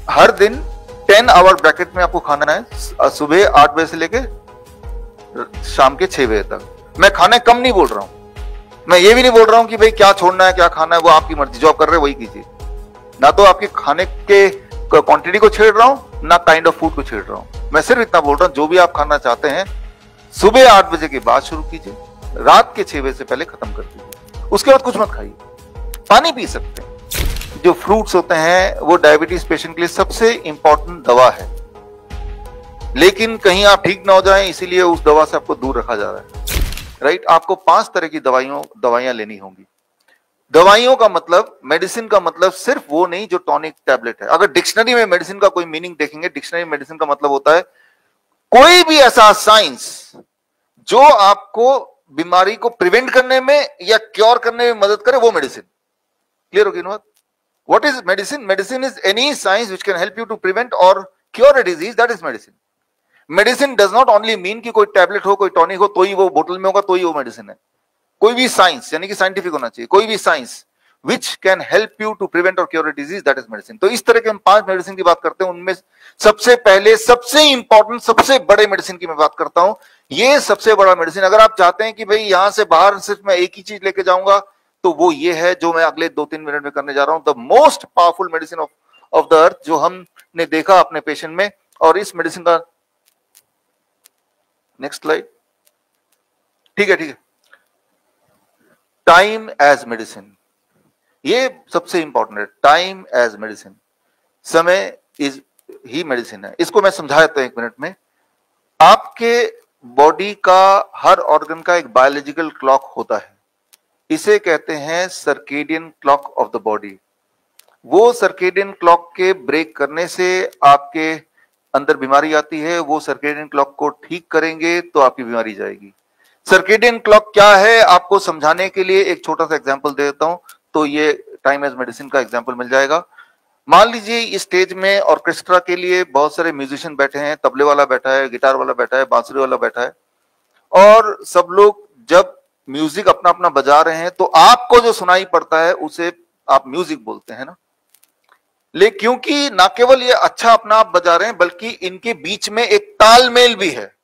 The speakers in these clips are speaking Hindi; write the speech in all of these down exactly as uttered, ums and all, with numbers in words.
हर दिन टेन आवर ब्रैकेट में आपको खाना है, सुबह आठ बजे से लेके शाम के छह बजे तक। मैं खाने कम नहीं बोल रहा हूं, मैं ये भी नहीं बोल रहा हूं कि भाई क्या छोड़ना है क्या खाना है वो आपकी मर्जी, जो आप कर रहे हैं वही कीजिए। ना तो आपके खाने के क्वांटिटी को छेड़ रहा हूं ना काइंड ऑफ फूड को छेड़ रहा हूं, मैं सिर्फ इतना बोल रहा हूं जो भी आप खाना चाहते हैं सुबह आठ बजे के बाद शुरू कीजिए, रात के छह बजे से पहले खत्म कर दीजिए। उसके बाद कुछ मत खाइए, पानी पी सकते हैं। जो फ्रूट्स होते हैं वो डायबिटीज पेशेंट के लिए सबसे इंपॉर्टेंट दवा है, लेकिन कहीं आप ठीक ना हो जाएं इसीलिए उस दवा से आपको दूर रखा जा रहा है। राइट, आपको पांच तरह की दवाइयों दवाइयां लेनी होंगी। दवाइयों का मतलब, मेडिसिन का मतलब सिर्फ वो नहीं जो टॉनिक टैबलेट है। अगर डिक्शनरी में मेडिसिन का कोई मीनिंग देखेंगे, डिक्शनरी में मेडिसिन का मतलब होता है कोई भी ऐसा साइंस जो आपको बीमारी को प्रिवेंट करने में या क्योर करने में मदद करे, वो मेडिसिन। क्लियर होगी ना? What is medicine? Medicine is any science which can help you to prevent और cure a disease, that is medicine. Medicine does not only mean कि कोई टैबलेट हो, कोई टॉनिक हो तो ही वो बोतल में होगा तो ही वो मेडिसिन है। कोई भी साइंस, यानी कि साइंटिफिक होना चाहिए, कोई भी science which can help you to prevent or cure a disease, that is medicine। तो इस तरह के हम पांच मेडिसिन की बात करते हैं, उनमें सबसे पहले सबसे इंपॉर्टेंट सबसे बड़े मेडिसिन की मैं बात करता हूं। ये सबसे बड़ा मेडिसिन, अगर आप चाहते हैं कि भाई यहां से बाहर सिर्फ मैं एक ही चीज लेके जाऊंगा तो वो ये है जो मैं अगले दो तीन मिनट में करने जा रहा हूं। The most powerful medicine of of the earth जो हमने देखा अपने पेशेंट में, और इस मेडिसिन का नेक्स्ट स्लाइड, ठीक है ठीक है, टाइम एज मेडिसिन। ये सबसे इंपॉर्टेंट है, टाइम एज मेडिसिन। समय इज ही मेडिसिन है। इसको मैं समझा देता हूं एक मिनट में। आपके बॉडी का हर ऑर्गन का एक बायोलॉजिकल क्लॉक होता है, इसे कहते हैं circadian clock of the body. वो सर्केडियन क्लॉक के ब्रेक करने से आपके अंदर बीमारी आती है, वो सर्केडियन क्लॉक को ठीक करेंगे तो आपकी बीमारी जाएगी। सर्केडियन क्लॉक क्या है आपको समझाने के लिए एक छोटा सा एग्जांपल दे देता हूं, तो ये टाइम एज मेडिसिन का एग्जांपल मिल जाएगा। मान लीजिए इस स्टेज में ऑर्केस्ट्रा के लिए बहुत सारे म्यूजिशियन बैठे हैं, तबले वाला बैठा है, गिटार वाला बैठा है, बांसुरी वाला बैठा है, और सब लोग जब म्यूजिक अपना अपना बजा रहे हैं तो आपको जो सुनाई पड़ता है उसे आप म्यूजिक बोलते हैं ना। लेकिन क्योंकि ना केवल ये अच्छा अपना आप बजा रहे हैं बल्कि इनके बीच में एक तालमेल भी है।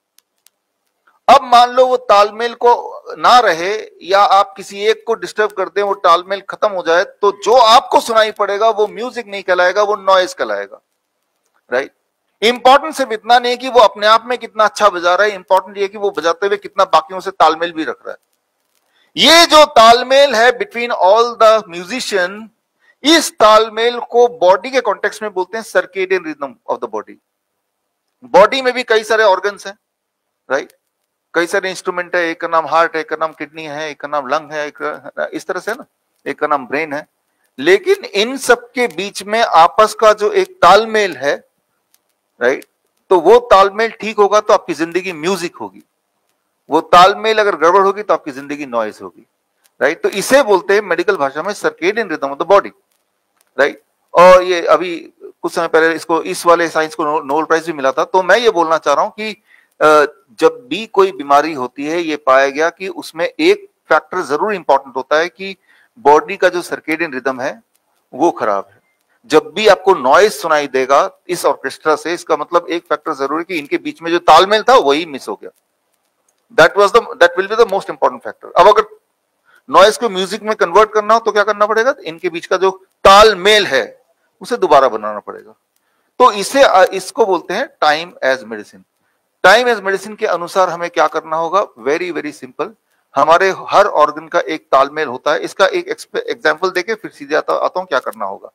अब मान लो वो तालमेल को ना रहे या आप किसी एक को डिस्टर्ब कर दें, वो तालमेल खत्म हो जाए, तो जो आपको सुनाई पड़ेगा वो म्यूजिक नहीं कहलाएगा, वो नॉइज कहलाएगा। राइट, इंपॉर्टेंट सिर्फ इतना नहीं कि वो अपने आप में कितना अच्छा बजा रहा है, इंपॉर्टेंट ये कि वो बजाते हुए कितना बाकियों से तालमेल भी रख रहा है। ये जो तालमेल है बिटवीन ऑल द म्यूजिशियन, इस तालमेल को बॉडी के कॉन्टेक्स्ट में बोलते हैं circadian rhythm of the body. Body में भी कई सारे ऑर्गन्स हैं, राइट, कई सारे इंस्ट्रूमेंट है, एक का नाम हार्ट है, एक का नाम किडनी है, एक का नाम लंग है, एक इस तरह से ना, एक का नाम ब्रेन है। लेकिन इन सब के बीच में आपस का जो एक तालमेल है, राइट, तो वो तालमेल ठीक होगा तो आपकी जिंदगी म्यूजिक होगी, वो तालमेल अगर गड़बड़ होगी तो आपकी जिंदगी नॉइज होगी। राइट, तो इसे बोलते हैं मेडिकल भाषा में circadian rhythm of the body. Right, और ये अभी कुछ समय पहले इसको इस वाले साइंस को नोबेल प्राइज भी मिला था। तो मैं ये बोलना चाह रहा हूं कि जब भी कोई बीमारी होती है ये पाया गया कि उसमें एक फैक्टर जरूर इंपॉर्टेंट होता है कि बॉडी का जो सर्केडियन रिदम है वो खराब है। जब भी आपको नॉइज सुनाई देगा इस ऑर्केस्ट्रा से, इसका मतलब एक फैक्टर जरूर है कि इनके बीच में जो तालमेल था वही मिस हो गया। That was the that will be the most important factor. अब अगर नॉइज को म्यूजिक में कन्वर्ट करना हो तो क्या करना पड़ेगा? इनके बीच का जो तालमेल है उसे दोबारा बनाना पड़ेगा। तो इसे इसको बोलते हैं time as medicine. Time as medicine के अनुसार हमें क्या करना होगा? Very very simple. हमारे हर ऑर्गन का एक तालमेल होता है। इसका एक एग्जांपल देके फिर सीधे आता आता हूं क्या करना होगा।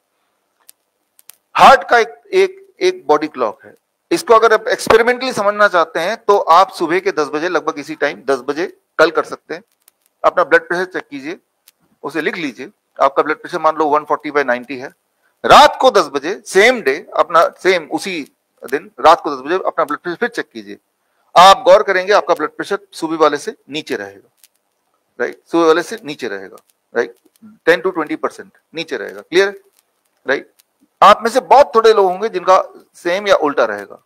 हार्ट का एक एक एक बॉडी क्लॉक है। इसको अगर आप एक्सपेरिमेंटली समझना चाहते हैं तो आप सुबह के दस बजे लगभग इसी टाइम दस बजे कल कर सकते हैं। अपना ब्लड प्रेशर चेक कीजिए, उसे लिख लीजिए। आपका ब्लड प्रेशर मान लो एक सौ चालीस बाई नब्बे है। रात को दस बजे सेम डे अपना सेम उसी दिन रात को दस बजे अपना ब्लड प्रेशर फिर चेक कीजिए। आप गौर करेंगे आपका ब्लड प्रेशर सुबह वाले से नीचे रहेगा। राइट, सुबह वाले से नीचे रहेगा। Right, ten to twenty percent नीचे रहेगा। क्लियर? राइट, आप में से बहुत थोड़े लोग होंगे जिनका सेम या उल्टा रहेगा।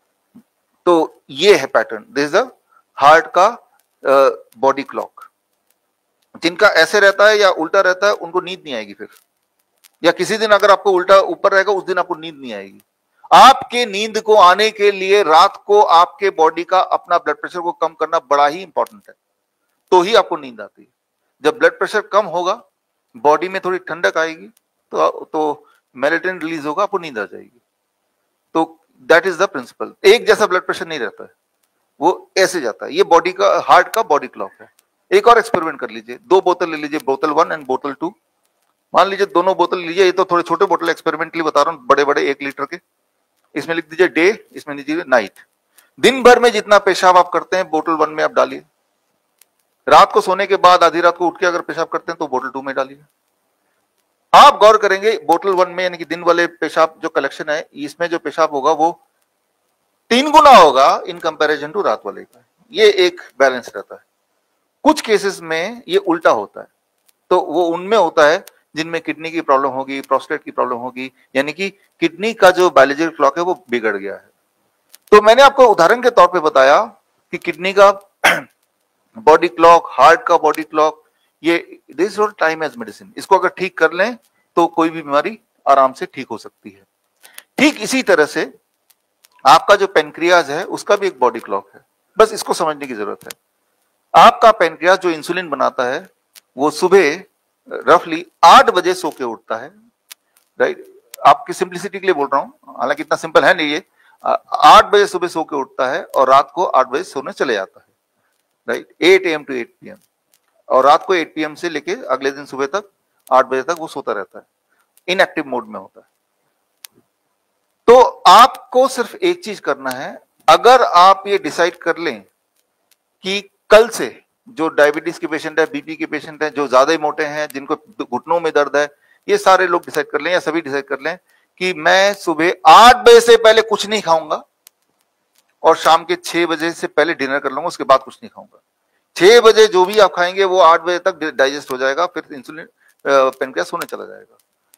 तो ये है pattern. This is the heart का बॉडी क्लॉक। जिनका ऐसे रहता है या उल्टा रहता है उनको नींद नहीं आएगी फिर, या किसी दिन अगर आपको उल्टा ऊपर रहेगा उस दिन आपको नींद नहीं आएगी। आपके नींद को आने के लिए रात को आपके बॉडी का अपना ब्लड प्रेशर को कम करना बड़ा ही इंपॉर्टेंट है, तो ही आपको नींद आती है। जब ब्लड प्रेशर कम होगा, बॉडी में थोड़ी ठंडक आएगी, तो तो मेलेटोनिन रिलीज होगा, आपको नींद आ जाएगी। तो दैट इज द प्रिंसिपल। एक जैसा ब्लड प्रेशर नहीं रहता है, वो ऐसे जाता है। ये बॉडी का, हार्ट का बॉडी क्लॉक है। एक और एक्सपेरिमेंट कर लीजिए, दो बोतल ले लीजिए, बोतल वन एंड बोतल टू। मान लीजिए दोनों बोतल लीजिए, ये तो थोड़े छोटे बोतल एक्सपेरिमेंटली बता रहा हूं, बड़े बड़े एक लीटर के। इसमें लिख दीजिए डे, इसमें लीजिए नाइट। दिन भर में जितना पेशाब आप करते हैं बोतल वन में आप डालिए। रात को सोने के बाद आधी रात को उठ के अगर पेशाब करते हैं तो बोतल टू में डालिए। आप गौर करेंगे बोतल वन में, यानी कि दिन वाले पेशाब जो कलेक्शन है, इसमें जो पेशाब होगा वो तीन गुना होगा इन कंपैरिजन टू रात वाले का। ये एक बैलेंस रहता है। कुछ केसेस में ये उल्टा होता है, तो वो उनमें होता है जिनमें किडनी की प्रॉब्लम होगी, प्रोस्टेट की प्रॉब्लम होगी, यानी कि किडनी का जो बायोलॉजिकल क्लॉक है वो बिगड़ गया है। तो मैंने आपको उदाहरण के तौर पे बताया कि किडनी का बॉडी क्लॉक, हार्ट का बॉडी क्लॉक, ये this is time as medicine. इसको अगर ठीक कर लें तो कोई भी बीमारी आराम से ठीक हो सकती है। ठीक इसी तरह से आपका जो पेनक्रियाज है उसका भी एक बॉडी क्लॉक है, बस इसको समझने की जरूरत है। आपका पेनक्रियाज जो इंसुलिन बनाता है वो सुबह रफली आठ बजे सो के उठता है, राइट। आपकी सिंप्लिसिटी के लिए बोल रहा हूं, हालांकि इतना सिंपल है नहीं ये। आठ बजे सुबह सो के उठता है और रात को आठ बजे सोने चले जाता है, right. Eight A M to eight P M, और रात को एट पी एम से लेके अगले दिन सुबह तक आठ बजे तक वो सोता रहता है, इनएक्टिव मोड में होता है। तो आपको सिर्फ एक चीज करना है, अगर आप ये डिसाइड कर लें कि कल से जो डायबिटीज के पेशेंट है, बीपी के पेशेंट है, जो ज्यादा ही मोटे हैं, जिनको घुटनों में दर्द है, ये सारे लोग डिसाइड कर लें या सभी डिसाइड कर लें कि मैं सुबह आठ बजे से पहले कुछ नहीं खाऊंगा और शाम के छह बजे से पहले डिनर कर लूंगा, उसके बाद कुछ नहीं खाऊंगा। छह बजे जो भी आप खाएंगे वो आठ बजे तक डाइजेस्ट हो जाएगा, फिर इंसुलिन पेनक्रियास होने चला जाएगा।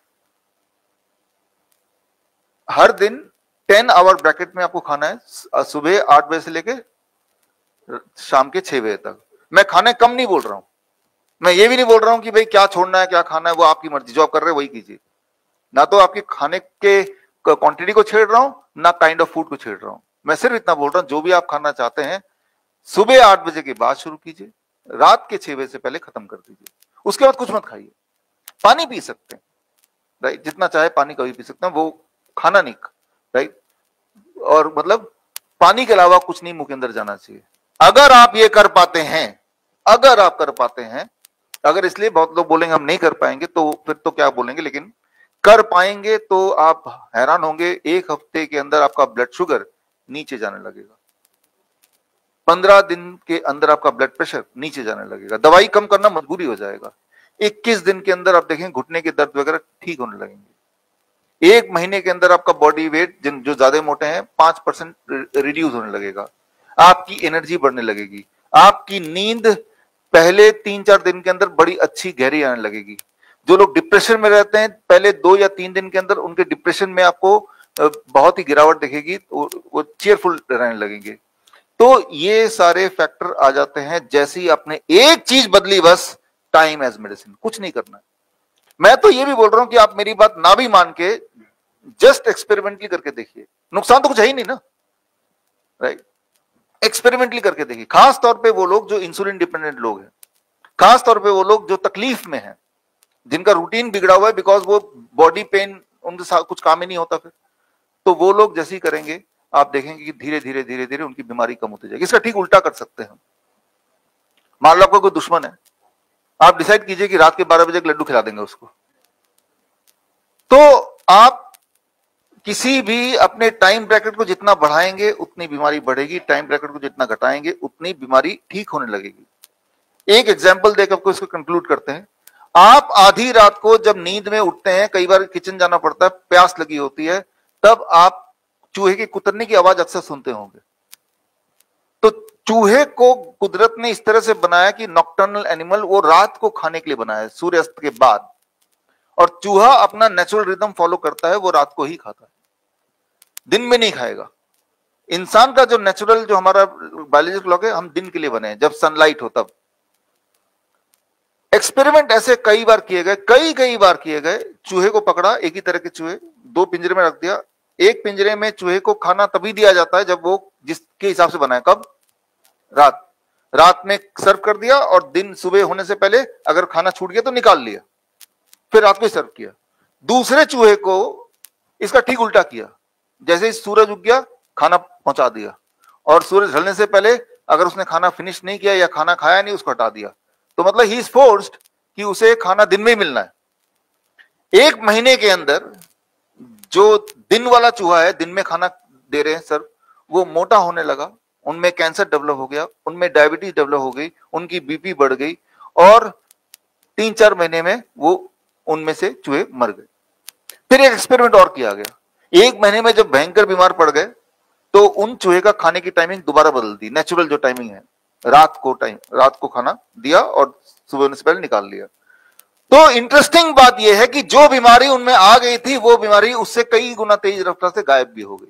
हर दिन टेन आवर ब्रैकेट में आपको खाना है, सुबह आठ बजे से लेके शाम के छह बजे तक। मैं खाने कम नहीं बोल रहा हूं, मैं ये भी नहीं बोल रहा हूं कि भाई क्या छोड़ना है क्या खाना है वो आपकी मर्जी, जो आप कर रहे हैं वही कीजिए। ना तो आपके खाने के क्वांटिटी को छेड़ रहा हूं, ना काइंड ऑफ फूड को छेड़ रहा हूं। मैं सिर्फ इतना बोल रहा हूं जो भी आप खाना चाहते हैं सुबह आठ बजे के बाद शुरू कीजिए, रात के छह बजे से पहले खत्म कर दीजिए। उसके बाद कुछ मत खाइए। पानी पी सकते हैं, राइट, जितना चाहे पानी कभी पी सकते हैं, वो खाना नहीं, राइट। और मतलब पानी के अलावा कुछ नहीं मुंह के अंदर जाना चाहिए। अगर आप ये कर पाते हैं, अगर आप कर पाते हैं, अगर इसलिए बहुत लोग बोलेंगे हम नहीं कर पाएंगे, तो फिर तो क्या बोलेंगे, लेकिन कर पाएंगे तो आप हैरान होंगे, एक हफ्ते के अंदर आपका ब्लड शुगर नीचे जाने लगेगा, पंद्रह दिन के अंदर आपका ब्लड प्रेशर नीचे जाने लगेगा, दवाई कम करना मजबूरी हो जाएगा, इक्कीस दिन के अंदर आप देखें घुटने के दर्द वगैरह ठीक होने लगेंगे, एक महीने के अंदर आपका बॉडी वेट जिन जो ज्यादा मोटे हैं पांच परसेंट रिड्यूस होने लगेगा, आपकी एनर्जी बढ़ने लगेगी, आपकी नींद पहले तीन चार दिन के अंदर बड़ी अच्छी गहरी आने लगेगी। जो लोग डिप्रेशन में रहते हैं पहले दो या तीन दिन के अंदर उनके डिप्रेशन में आपको बहुत ही गिरावट दिखेगी, वो चीयरफुल रहने लगेंगे। तो ये सारे फैक्टर आ जाते हैं जैसे ही आपने एक चीज बदली, बस टाइम एज मेडिसिन, कुछ नहीं करना है। मैं तो ये भी बोल रहा हूं कि आप मेरी बात ना भी मान के जस्ट एक्सपेरिमेंटली करके देखिए, नुकसान तो कुछ है ही नहीं ना, राइट। एक्सपेरिमेंटली करके देखिए, खास तौर पे वो लोग जो इंसुलिन डिपेंडेंट लोग हैं, खास तौर पे वो लोग जो तकलीफ में हैं, जिनका रूटीन बिगड़ा हुआ है, बिकॉज वो बॉडी पेन उनके साथ कुछ काम ही नहीं होता, फिर तो वो लोग जैसे ही करेंगे आप देखेंगे कि धीरे धीरे धीरे धीरे उनकी बीमारी कम होती जाएगी। इसका ठीक उल्टा कर सकते हैं। मान लो आपका कोई दुश्मन है, आप डिसाइड कीजिए कि रात के बारह बजे एक लड्डू खिला देंगे उसको, तो आप किसी भी अपने टाइम ब्रैकेट को जितना बढ़ाएंगे उतनी बीमारी बढ़ेगी, टाइम ब्रैकेट को जितना घटाएंगे उतनी बीमारी ठीक होने लगेगी। एक एग्जांपल देकर आपको इसको कंक्लूड करते हैं। आप आधी रात को जब नींद में उठते हैं, कई बार किचन जाना पड़ता है, प्यास लगी होती है, तब आप चूहे के कुतरने की आवाज अक्सर सुनते होंगे। तो चूहे को कुदरत ने इस तरह से बनाया कि नॉकटर्नल एनिमल, वो रात को खाने के लिए बनाया है, सूर्यास्त के बाद, और चूहा अपना नेचुरल रिदम फॉलो करता है, वो रात को ही खाता है, दिन में नहीं खाएगा। इंसान का जो नेचुरल, जो हमारा बायोलॉजिकल क्लॉक है, हम दिन के लिए बने हैं, जब सनलाइट हो तब। एक्सपेरिमेंट ऐसे कई बार किए गए, कई कई बार किए गए। चूहे को पकड़ा, एक ही तरह के चूहे, दो पिंजरे में रख दिया, एक पिंजरे में चूहे को खाना तभी दिया जाता है जब वो जिसके हिसाब से बना है, कब? रात रात में सर्व कर दिया और दिन सुबह होने से पहले अगर खाना छूट गया तो निकाल लिया, फिर रात को सर्व किया। दूसरे चूहे को इसका ठीक उल्टा किया, जैसे ही सूरज उग गया खाना पहुंचा दिया, और सूरज ढलने से पहले अगर उसने खाना फिनिश नहीं किया या खाना खाया नहीं उसको हटा दिया। तो मतलब ही इज फोर्स्ड कि उसे खाना दिन में ही मिलना है। एक महीने के अंदर जो दिन वाला चूहा है, दिन में खाना दे रहे हैं सर, वो मोटा होने लगा, उनमें कैंसर डेवलप हो गया, उनमें डायबिटीज डेवलप हो गई, उनकी बीपी बढ़ गई, और तीन चार महीने में वो उनमें से चूहे मर गए। फिर एक एक्सपेरिमेंट और किया गया, एक महीने में जब भयंकर बीमार पड़ गए तो उन चूहे का खाने की टाइमिंग दोबारा बदल दी, नेचुरल जो टाइमिंग है, रात को टाइम रात को खाना दिया और सुबह होने से पहले निकाल लिया। तो इंटरेस्टिंग बात यह है कि जो बीमारी उनमें आ गई थी वो बीमारी उससे कई गुना तेज रफ्तार से गायब भी हो गई।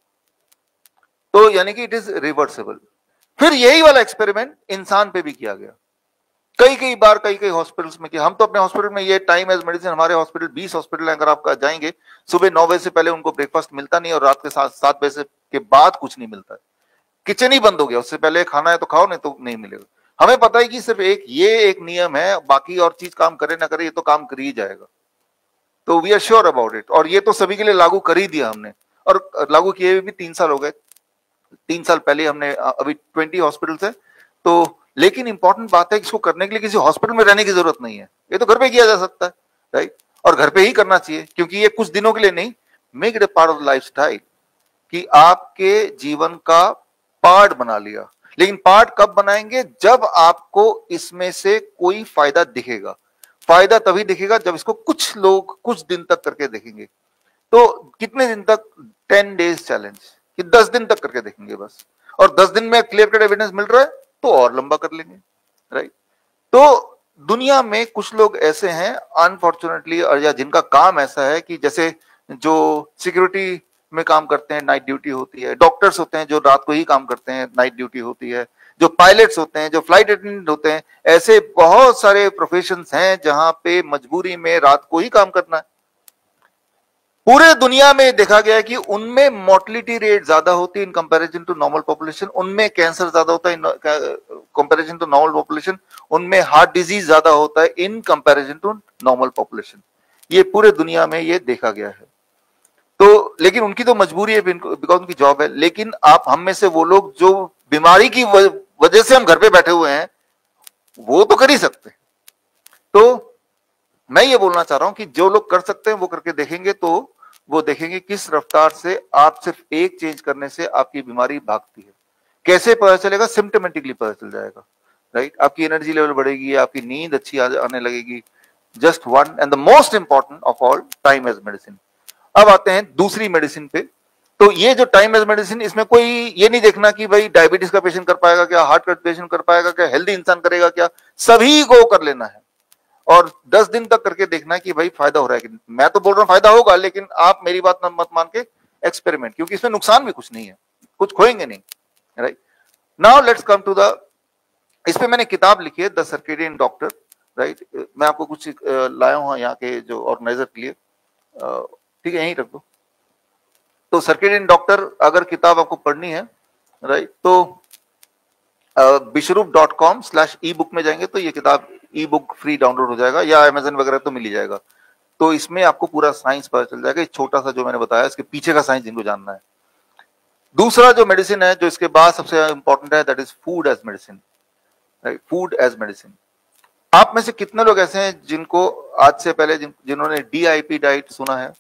तो यानी कि इट इज रिवर्सेबल। फिर यही वाला एक्सपेरिमेंट इंसान पे भी किया गया, कई कई बार कई कई हॉस्पिटल्स में किया। हम तो अपने हॉस्पिटल में ये टाइम एज मेडिसिन, हमारे हॉस्पिटल बीस हॉस्पिटल है, अगर आप जाएंगे सुबह नौ बजे से पहले उनको ब्रेकफास्ट मिलता नहीं और रात के सात सात बजे के बाद कुछ नहीं मिलता है, किचन ही बंद हो गया, उससे पहले खाना है तो खाओ नहीं तो नहीं मिलेगा। हमें पता है कि सिर्फ एक ये एक नियम है, बाकी और चीज काम करे ना करे ये तो काम कर ही जाएगा। तो we are sure about it, और ये तो सभी के लिए लागू कर ही दिया हमने, और लागू किए हुए भी तीन साल हो गए। तीन साल पहले हमने, अभी ट्वेंटी हॉस्पिटल्स है तो, लेकिन इंपॉर्टेंट बात है कि इसको करने के लिए किसी हॉस्पिटल में रहने की जरूरत नहीं है, ये तो घर पे किया जा सकता है, राइट? और घर पे ही करना चाहिए, क्योंकि ये कुछ दिनों के लिए नहीं, make it a part of life style, कि आपके जीवन का पार्ट बना लिया। लेकिन पार्ट कब बनाएंगे? जब आपको इसमें से कोई फायदा दिखेगा। फायदा तभी दिखेगा जब इसको कुछ लोग कुछ दिन तक करके देखेंगे। तो कितने दिन तक? टेन डेज चैलेंज, कि दस दिन तक करके देखेंगे बस, और दस दिन में क्लियर कट एविडेंस मिल रहा है तो और लंबा कर लेंगे, राइट? तो दुनिया में कुछ लोग ऐसे हैं अनफॉर्चुनेटली, और या जिनका काम ऐसा है कि जैसे जो सिक्योरिटी में काम करते हैं, नाइट ड्यूटी होती है, डॉक्टर्स होते हैं जो रात को ही काम करते हैं, नाइट ड्यूटी होती है, जो पायलट्स होते हैं, जो फ्लाइट अटेंडेंट होते हैं, ऐसे बहुत सारे प्रोफेशंस हैं जहां पे मजबूरी में रात को ही काम करना है। पूरे दुनिया में देखा गया है कि उनमें मोर्टेलिटी रेट ज्यादा होती है in comparison to normal population, उनमें कैंसर ज्यादा होता है in comparison to normal population, उनमें हार्ट डिजीज ज्यादा होता है in comparison to normal population. ये पूरे दुनिया में ये देखा गया है। तो लेकिन उनकी तो मजबूरी है, बिकॉज उनकी जॉब है। लेकिन आप हम में से वो लोग जो बीमारी की वजह से हम घर पे बैठे हुए हैं, वो तो कर ही सकते हैं। तो मैं ये बोलना चाह रहा हूं कि जो लोग कर सकते हैं वो करके देखेंगे, तो वो देखेंगे किस रफ्तार से आप सिर्फ एक चेंज करने से आपकी बीमारी भागती है। कैसे पता चलेगा? सिम्टोमेटिकली पता चल जाएगा, राइट? आपकी एनर्जी लेवल बढ़ेगी, आपकी नींद अच्छी आने लगेगी। Just one and the most important of all, time as medicine. अब आते हैं दूसरी मेडिसिन पे। तो ये जो टाइम एज मेडिसिन, इसमें कोई ये नहीं देखना कि भाई डायबिटीज का पेशेंट कर पाएगा क्या, हार्ट का पेशेंट कर पाएगा क्या, हेल्दी इंसान करेगा क्या, सभी को कर लेना है। और दस दिन तक करके देखना कि भाई फायदा हो रहा है कि नहीं। मैं तो बोल रहा हूं फायदा होगा, लेकिन आप मेरी बात मत मान के एक्सपेरिमेंट, क्योंकि इसमें नुकसान भी कुछ नहीं है, कुछ खोएंगे नहीं, right? Now let's come to the, इस पे मैंने किताब लिखी है, द सर्केडियन डॉक्टर, राइट? मैं आपको कुछ लाया हूं यहाँ के जो ऑर्गेनाइजर के लिए, ठीक है, यहीं रख दो। तो सर्केडियन डॉक्टर अगर किताब आपको पढ़नी है, राइट, तो Biswaroop dot com slash e book में जाएंगे तो ये किताब ई बुक फ्री डाउनलोड हो जाएगा, या अमेजन वगैरह तो मिल ही जाएगा। तो इसमें आपको पूरा साइंस पता चल जाएगा, छोटा सा जो मैंने बताया इसके पीछे का साइंस जिनको जानना है। दूसरा जो मेडिसिन है जो इसके बाद सबसे इंपॉर्टेंट है, that is food as medicine, right? Food as medicine. आप में से कितने लोग ऐसे हैं जिनको आज से पहले जिन, जिन्होंने डी आई पी डाइट सुना है?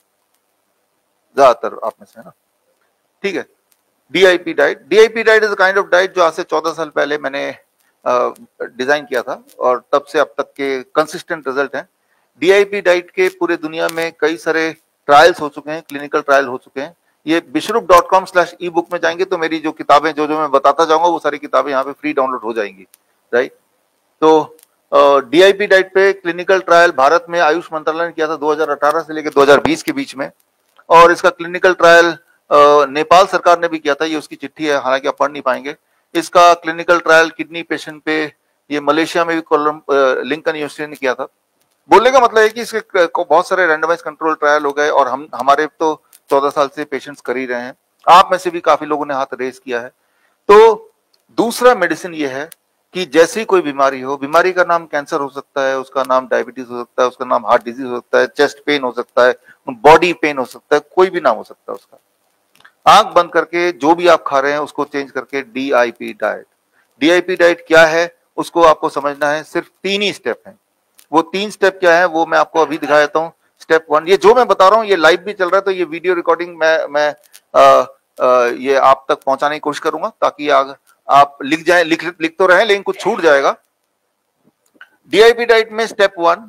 ज्यादातर आप में से, है ना? ठीक है, D I P diet. D I P diet is kind of diet जो आज से चौदह साल पहले मैंने डिजाइन किया था, और तब से अब तक के कंसिस्टेंट रिजल्ट हैं। डी आई पी डाइट के पूरे दुनिया में कई सारे ट्रायल्स हो चुके हैं, क्लिनिकल ट्रायल हो चुके हैं। ये Biswaroop dot com slash e book में जाएंगे तो मेरी जो किताबें जो जो मैं बताता जाऊंगा वो सारी किताबें यहाँ पे फ्री डाउनलोड हो जाएंगी, राइट? तो डी आई पी डाइट पे क्लिनिकल ट्रायल भारत में आयुष मंत्रालय ने किया था दो हज़ार अठारह से लेकर दो हज़ार बीस के बीच में, और इसका क्लिनिकल ट्रायल नेपाल सरकार ने भी किया था। ये उसकी चिट्ठी है, हालांकि आप पढ़ नहीं पाएंगे। इसका क्लिनिकल ट्रायल किडनी पेशेंट पे ये मलेशिया में भी कोलम लिंकन यूनिवर्सिटी ने किया था। बोलने का मतलब है कि इसके बहुत सारे रैंडमाइज कंट्रोल ट्रायल हो गए, और हम हमारे तो चौदह साल से पेशेंट्स कर ही रहे हैं, आप में से भी काफी लोगों ने हाथ रेस किया है। तो दूसरा मेडिसिन ये है कि जैसी कोई बीमारी हो, बीमारी का नाम कैंसर हो सकता है, उसका नाम डायबिटीज हो सकता है, उसका नाम हार्ट डिजीज हो सकता है, चेस्ट पेन हो सकता है, बॉडी पेन हो सकता है, कोई भी नाम हो सकता है उसका, आंख बंद करके जो भी आप खा रहे हैं उसको चेंज करके D I P diet. D I P diet क्या है उसको आपको समझना है, सिर्फ तीन ही स्टेप हैं। वो तीन स्टेप क्या है वो मैं आपको अभी दिखा देता हूं। स्टेप वन, ये जो मैं बता रहा हूं ये लाइव भी चल रहा है, तो ये वीडियो रिकॉर्डिंग मैं मैं आ, आ, ये आप तक पहुंचाने की कोशिश करूंगा ताकि आग, आप लिख जाए, लिख लिख तो रहे लेकिन कुछ छूट जाएगा। डी आई पी डाइट में स्टेप वन,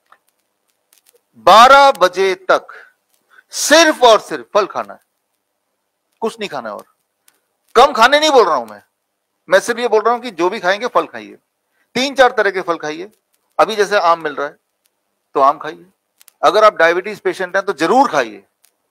बारह बजे तक सिर्फ और सिर्फ फल खाना है, कुछ नहीं खाना है। और कम खाने नहीं बोल रहा हूं मैं मैं सिर्फ ये बोल रहा हूं कि जो भी खाएंगे फल खाइए, तीन चार तरह के फल खाइए। अभी जैसे आम मिल रहा है तो आम खाइए, अगर आप डायबिटीज पेशेंट हैं तो जरूर खाइए।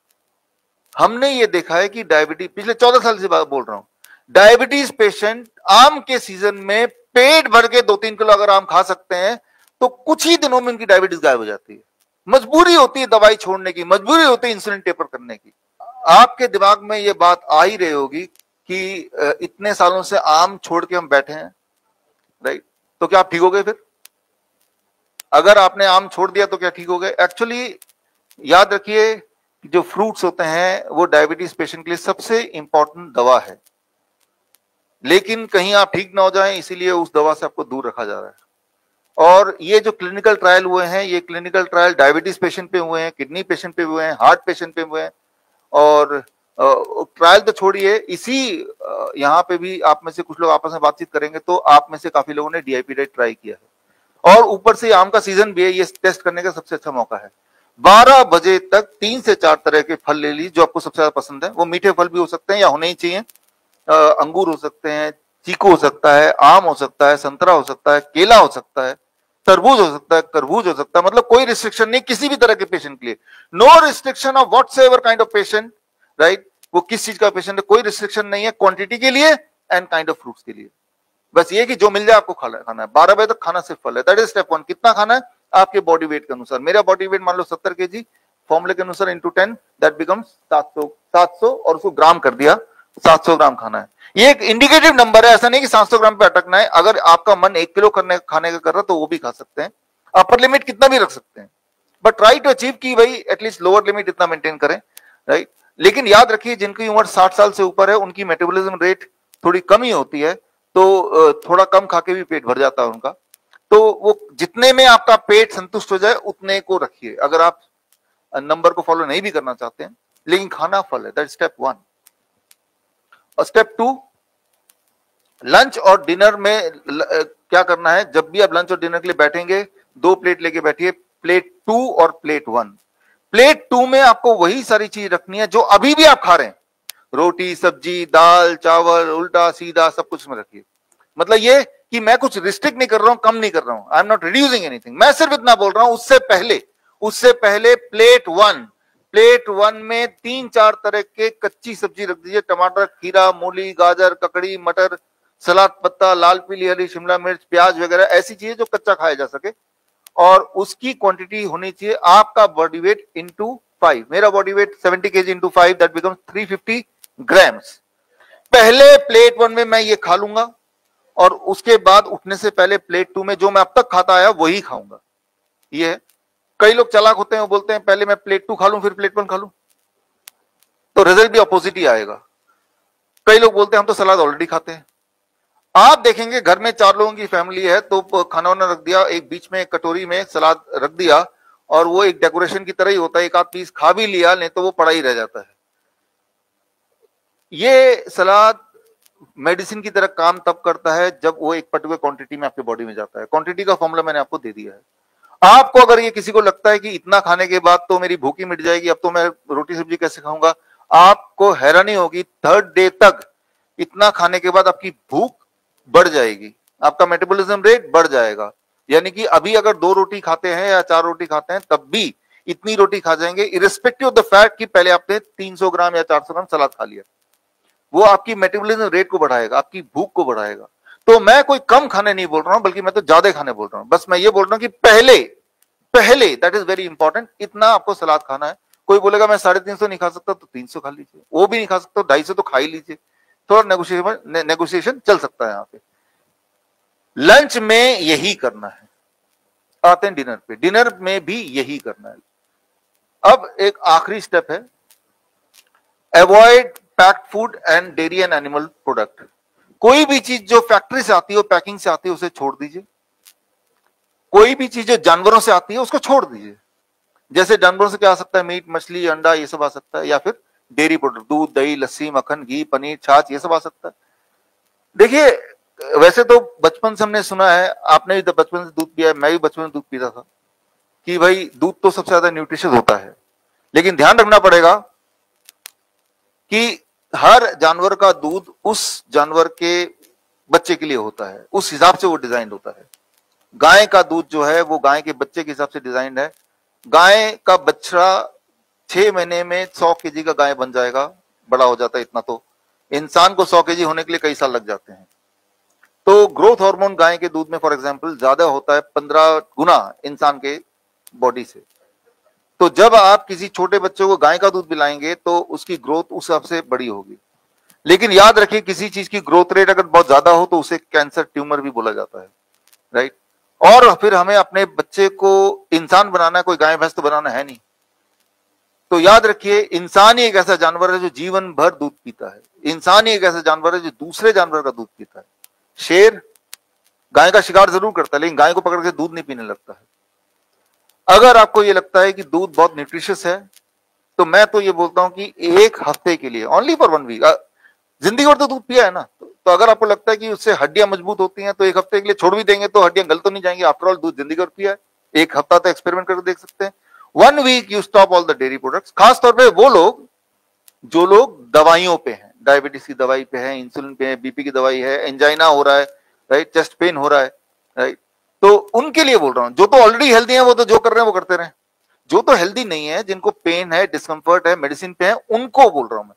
हमने ये देखा है कि डायबिटीज, पिछले चौदह साल से बात बोल रहा हूं, डायबिटीज पेशेंट आम के सीजन में पेट भर के दो तीन किलो अगर आम खा सकते हैं तो कुछ ही दिनों में उनकी डायबिटीज गायब हो जाती है। मजबूरी होती है दवाई छोड़ने की, मजबूरी होती है इंसुलिन टेपर करने की। आपके दिमाग में ये बात आ ही रही होगी कि इतने सालों से आम छोड़ के हम बैठे हैं, राइट, तो क्या आप ठीक हो गए? फिर अगर आपने आम छोड़ दिया तो क्या ठीक हो गए? एक्चुअली याद रखिए कि जो फ्रूट्स होते हैं वो डायबिटीज पेशेंट के लिए सबसे इंपॉर्टेंट दवा है, लेकिन कहीं आप ठीक ना हो जाएं इसीलिए उस दवा से आपको दूर रखा जा रहा है। और ये जो क्लिनिकल ट्रायल हुए हैं, ये क्लिनिकल ट्रायल डायबिटीज पेशेंट पे हुए हैं, किडनी पेशेंट पे हुए हैं, हार्ट पेशेंट पे हुए हैं, और ट्रायल तो छोड़िए, इसी यहाँ पे भी आप में से कुछ लोग आपस में बातचीत करेंगे तो आप में से काफी लोगों ने D I P diet try किया है। और ऊपर से आम का सीजन भी है, ये टेस्ट करने का सबसे अच्छा मौका है। बारह बजे तक तीन से चार तरह के फल ले लीजिए जो आपको सबसे ज्यादा पसंद है। वो मीठे फल भी हो सकते हैं या होने ही चाहिए, अंगूर हो सकते हैं, चीकू हो सकता है, आम हो सकता है, संतरा हो सकता है, केला हो सकता है, तरबूज हो सकता है, तरबूज हो सकता है, मतलब कोई रिस्ट्रिक्शन नहीं किसी भी तरह के पेशेंट के लिए। No restriction of whatsoever kind of patient, right, वो किस चीज का पेशेंट है, कोई रिस्ट्रिक्शन नहीं है क्वांटिटी के लिए एंड काइंड ऑफ फ्रूट्स के लिए। बस ये कि जो मिल जाए आपको खाना है। बारह बजे तक खाना सिर्फ फल है, दैट इज स्टेप वन। कितना खाना है? आपके बॉडी वेट के अनुसार। मेरा बॉडी वेट मान लो सत्तर के जी, फॉर्मूले के अनुसार इंटू टेन, दैट बिकम्स सात सौ सात सौ और उसको ग्राम कर दिया, सात सौ ग्राम खाना है। ये एक इंडिकेटिव नंबर है, ऐसा नहीं कि सात सौ ग्राम पे अटकना है। अगर आपका मन एक किलो करने खाने का कर रहा है तो वो भी खा सकते हैं, अपर लिमिट कितना भी रख सकते हैं, बट ट्राई टू अचीव की भाई एटलीस्ट लोअर लिमिट इतना मेंटेन करें, राइट। लेकिन याद रखिए जिनकी उम्र साठ साल से ऊपर है उनकी मेटाबॉलिज्म रेट थोड़ी कम ही होती है, तो थोड़ा कम खा के भी पेट भर जाता है उनका। तो वो जितने में आपका पेट संतुष्ट हो जाए उतने को रखिए, अगर आप नंबर को फॉलो नहीं भी करना चाहते हैं, लेकिन खाना फल है, दैट स्टेप वन। और स्टेप टू, लंच और डिनर में ल, क्या करना है, जब भी आप लंच और डिनर के लिए बैठेंगे दो प्लेट लेके बैठिए, प्लेट टू और प्लेट वन। प्लेट टू में आपको वही सारी चीज रखनी है जो अभी भी आप खा रहे हैं, रोटी सब्जी दाल चावल उल्टा सीधा सब कुछ में रखिए। मतलब ये कि मैं कुछ रिस्ट्रिक्ट नहीं कर रहा हूं, कम नहीं कर रहा हूं, I am not reducing anything, मैं सिर्फ इतना बोल रहा हूं उससे पहले उससे पहले प्लेट वन प्लेट वन में तीन चार तरह के कच्ची सब्जी रख दीजिए, टमाटर, खीरा, मूली, गाजर, ककड़ी, मटर, सलाद पत्ता, लाल पीली हरी शिमला मिर्च, प्याज वगैरह, ऐसी चीजें जो कच्चा खाया जा सके। और उसकी क्वांटिटी होनी चाहिए आपका बॉडी वेट इंटू फाइव। मेरा body weight seventy K G into five, that becomes three fifty grams. पहले प्लेट वन में मैं ये खा लूंगा और उसके बाद उठने से पहले प्लेट टू में जो मैं अब तक खाता आया वही खाऊंगा। ये कई लोग चालाक होते हैं, वो बोलते हैं पहले मैं प्लेट टू खा लूं फिर प्लेट वन खा लूं, तो रिजल्ट भी अपोजिट ही आएगा। कई लोग बोलते हैं हम तो सलाद ऑलरेडी खाते हैं। आप देखेंगे घर में चार लोगों की फैमिली है तो खाना वाना रख दिया, एक बीच में एक कटोरी में सलाद रख दिया और वो एक डेकोरेशन की तरह ही होता है, एक आध पीस खा भी लिया, नहीं तो वो पड़ा ही रह जाता है। ये सलाद मेडिसिन की तरह काम तब करता है जब वो एक पर्टिकुलर क्वांटिटी में आपके बॉडी में जाता है। क्वांटिटी का फॉर्मूला मैंने आपको दे दिया है। आपको अगर ये किसी को लगता है कि इतना खाने के बाद तो मेरी भूखी मिट जाएगी, अब तो मैं रोटी सब्जी कैसे खाऊंगा, आपको हैरानी होगी, थर्ड डे तक इतना खाने के बाद आपकी भूख बढ़ जाएगी, आपका मेटाबॉलिज्म रेट बढ़ जाएगा। यानी कि अभी अगर दो रोटी खाते हैं या चार रोटी खाते हैं तब भी इतनी रोटी खा जाएंगे, इरिस्पेक्टिव ऑफ द फैक्ट कि पहले आपने तीन सौ ग्राम या चार सौ ग्राम सलाद खा लिया। वो आपकी मेटाबॉलिज्म रेट को बढ़ाएगा, आपकी भूख को बढ़ाएगा। तो मैं कोई कम खाने नहीं बोल रहा हूं, बल्कि मैं तो ज्यादा खाने बोल रहा हूं। बस मैं ये बोल रहा हूं कि पहले पहले दैट इज वेरी इंपॉर्टेंट, इतना आपको सलाद खाना है। कोई बोलेगा मैं साढ़े तीन सौ नहीं खा सकता तो तीन सौ खा लीजिए, वो भी नहीं खा सकता ढाई सौ तो खा ही लीजिए, थोड़ा नेगोशिएशन नेगोशिएशन चल सकता है यहाँ पे। लंच में यही करना है, आते हैं डिनर पे, डिनर में भी यही करना है। अब एक आखिरी स्टेप है, avoid packed food and dairy and animal product. कोई भी चीज जो फैक्ट्री से आती है, पैकिंग से आती है, उसे छोड़ दीजिए। कोई भी चीज जो जानवरों से आती है उसको छोड़ दीजिए। जैसे जानवरों से क्या आ सकता है, मीट, मछली, अंडा, ये सब आ सकता है, या फिर डेयरी प्रोडक्ट, दूध, दही, लस्सी, मक्खन, घी, पनीर, छाछ, ये सब आ सकता है। देखिए वैसे तो बचपन से हमने सुना है, आपने भी तो बचपन से दूध पिया है, मैं भी बचपन में दूध पीता था, कि भाई दूध तो सबसे ज्यादा न्यूट्रिशियस होता है। लेकिन ध्यान रखना पड़ेगा कि हर जानवर का दूध उस जानवर के बच्चे के लिए होता है, उस हिसाब से वो डिजाइन होता है। गाय का दूध जो है वो गाय के बच्चे के हिसाब से डिजाइन है। गाय का बच्चा छह महीने में सौ केजी का गाय बन जाएगा, बड़ा हो जाता है इतना। तो इंसान को सौ केजी होने के लिए कई साल लग जाते हैं। तो ग्रोथ हार्मोन गाय के दूध में फॉर एग्जांपल ज्यादा होता है, पंद्रह गुना इंसान के बॉडी से। तो जब आप किसी छोटे बच्चे को गाय का दूध पिलाएंगे तो उसकी ग्रोथ उस हिसाब से बड़ी होगी। लेकिन याद रखिए, किसी चीज की ग्रोथ रेट अगर बहुत ज्यादा हो तो उसे कैंसर, ट्यूमर भी बोला जाता है, राइट। और फिर हमें अपने बच्चे को इंसान बनाना है, कोई गाय भैंस तो बनाना है नहीं। तो याद रखिए, इंसान ही एक ऐसा जानवर है जो जीवन भर दूध पीता है। इंसान ही एक ऐसा जानवर है जो दूसरे जानवर का दूध पीता है। शेर गाय का शिकार जरूर करता है, लेकिन गाय को पकड़ के दूध नहीं पीने लगता है। अगर आपको ये लगता है कि दूध बहुत न्यूट्रिशियस है, तो मैं तो ये बोलता हूं कि एक हफ्ते के लिए, ओनली फॉर वन वीक, जिंदगी भर तो दूध पिया है ना, तो अगर आपको लगता है कि उससे हड्डियां मजबूत होती हैं तो एक हफ्ते के लिए छोड़ भी देंगे तो हड्डियां गल तो नहीं जाएंगी। आफ्टर ऑल दूध जिंदगी भर पिया है, एक हफ्ता तो एक्सपेरिमेंट करके देख सकते हैं। One week you stop all the dairy products. खास तौर पे वो लोग जो लोग दवाइयों पे हैं, डायबिटीज की दवाई पे है, इंसुलिन पे है, बीपी की दवाई है, एंजाइना हो रहा है, राइट, चेस्ट पेन हो रहा है, राइट, तो उनके लिए बोल रहा हूं। जो तो ऑलरेडी हेल्दी है वो तो जो कर रहे हैं वो करते रहे। जो तो हेल्दी नहीं है, जिनको पेन है, डिस्कंफर्ट है, मेडिसिन पे है, उनको बोल रहा हूं मैं।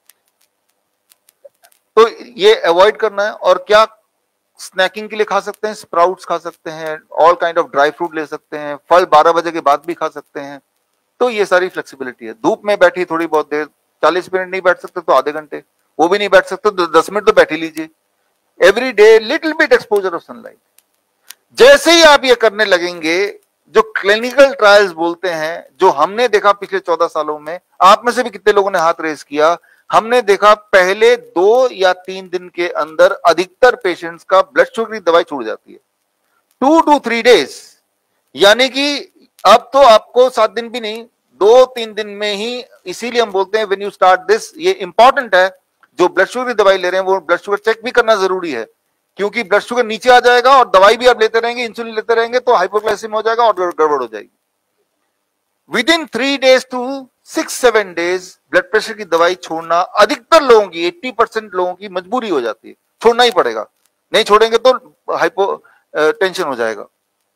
तो ये अवॉइड करना है। और क्या स्नैकिंग के लिए खा सकते हैं, स्प्राउट्स खा सकते हैं, all kind of dry fruit ले सकते हैं, फल बारह बजे के बाद भी खा सकते हैं। तो ये सारी फ्लेक्सिबिलिटी है। धूप में बैठी थोड़ी बहुत देर, चालीस मिनट नहीं बैठ सकते तो आधे घंटे, वो भी नहीं बैठ सकते तो दस मिनट तो बैठ ही लीजिए। Every day little bit exposure of sunlight. जैसे ही आप ये करने लगेंगे, जो क्लिनिकल ट्रायल्स बोलते हैं, जो हमने देखा पिछले चौदह सालों में, आप में से भी कितने लोगों ने हाथ रेस किया, हमने देखा पहले दो या तीन दिन के अंदर अधिकतर पेशेंट्स का ब्लड शुगर की दवाई छूट जाती है। टू टू थ्री डेज, यानी कि अब तो आपको सात दिन भी नहीं, दो तीन दिन में ही। इसीलिए हम बोलते हैं व्हेन यू स्टार्ट दिस, ये इंपॉर्टेंट है, जो ब्लड शुगर की दवाई ले रहे हैं वो ब्लड शुगर चेक भी करना जरूरी है, क्योंकि ब्लड शुगर नीचे आ जाएगा और दवाई भी आप लेते रहेंगे, इंसुलिन लेते रहेंगे तो हाइपोग्लाइसेमिया हो जाएगा और गड़बड़ हो जाएगी। Within three days to six seven days blood pressure की दवाई छोड़ना अधिकतर लोगों की, अस्सी परसेंट लोगों की मजबूरी हो जाती है, छोड़ना ही पड़ेगा, नहीं छोड़ेंगे तो हाइपो टेंशन हो जाएगा।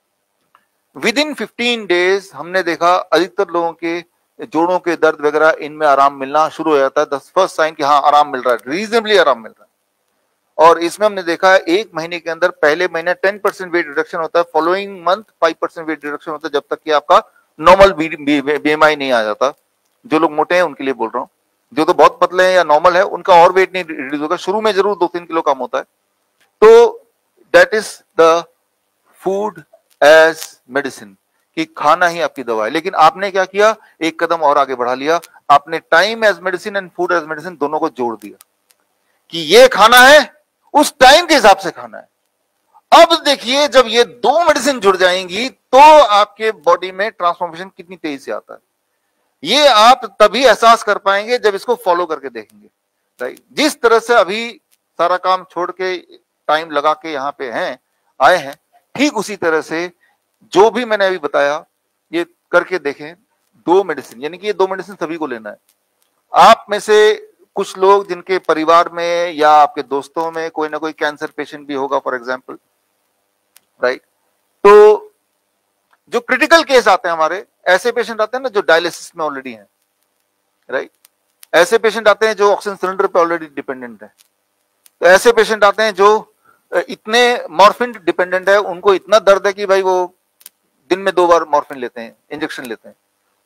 विद इन फिफ्टीन डेज हमने देखा अधिकतर लोगों के जोड़ों के दर्द वगैरह इनमें आराम मिलना शुरू हो जाता है। द फर्स्ट साइन कि हाँ आराम मिल रहा है, रीजनेबली आराम मिल रहा है। और इसमें हमने देखा है एक महीने के अंदर पहले महीने टेन परसेंट वेट रिडक्शन होता है, following month five percent weight reduction होता है, जब तक कि आपका नॉर्मल बीएमआई नहीं आ जाता। जो लोग मोटे हैं उनके लिए बोल रहा हूँ, जो तो बहुत पतले हैं या नॉर्मल है उनका और वेट नहीं रिड्यूस होगा, शुरू में जरूर दो तीन किलो कम होता है। तो that is the food as medicine, कि खाना ही आपकी दवा है। लेकिन आपने क्या किया, एक कदम और आगे बढ़ा लिया, आपने time as medicine and food as medicine दोनों को जोड़ दिया, कि ये खाना है उस टाइम के हिसाब से खाना है। अब देखिए जब ये दो मेडिसिन जुड़ जाएंगी तो आपके बॉडी में ट्रांसफॉर्मेशन कितनी तेजी से आता है, ये आप तभी एहसास कर पाएंगे जब इसको फॉलो करके देखेंगे, राइट। जिस तरह से अभी सारा काम छोड़ के टाइम लगा के यहाँ पे हैं, आए हैं, ठीक उसी तरह से जो भी मैंने अभी बताया ये करके देखें। दो मेडिसिन, यानी कि ये दो मेडिसिन सभी को लेना है। आप में से कुछ लोग जिनके परिवार में या आपके दोस्तों में कोई ना कोई कैंसर पेशेंट भी होगा फॉर एग्जांपल, राइट। तो जो क्रिटिकल केस आते हैं हमारे, ऐसे पेशेंट आते हैं ना जो डायलिसिस में ऑलरेडी हैं, राइट। ऐसे पेशेंट आते हैं जो ऑक्सीजन सिलेंडर पे ऑलरेडी डिपेंडेंट है। तो ऐसे पेशेंट आते हैं जो इतने मॉर्फिन डिपेंडेंट है, उनको इतना दर्द है कि भाई वो दिन में दो बार मॉर्फिन लेते हैं, इंजेक्शन लेते हैं।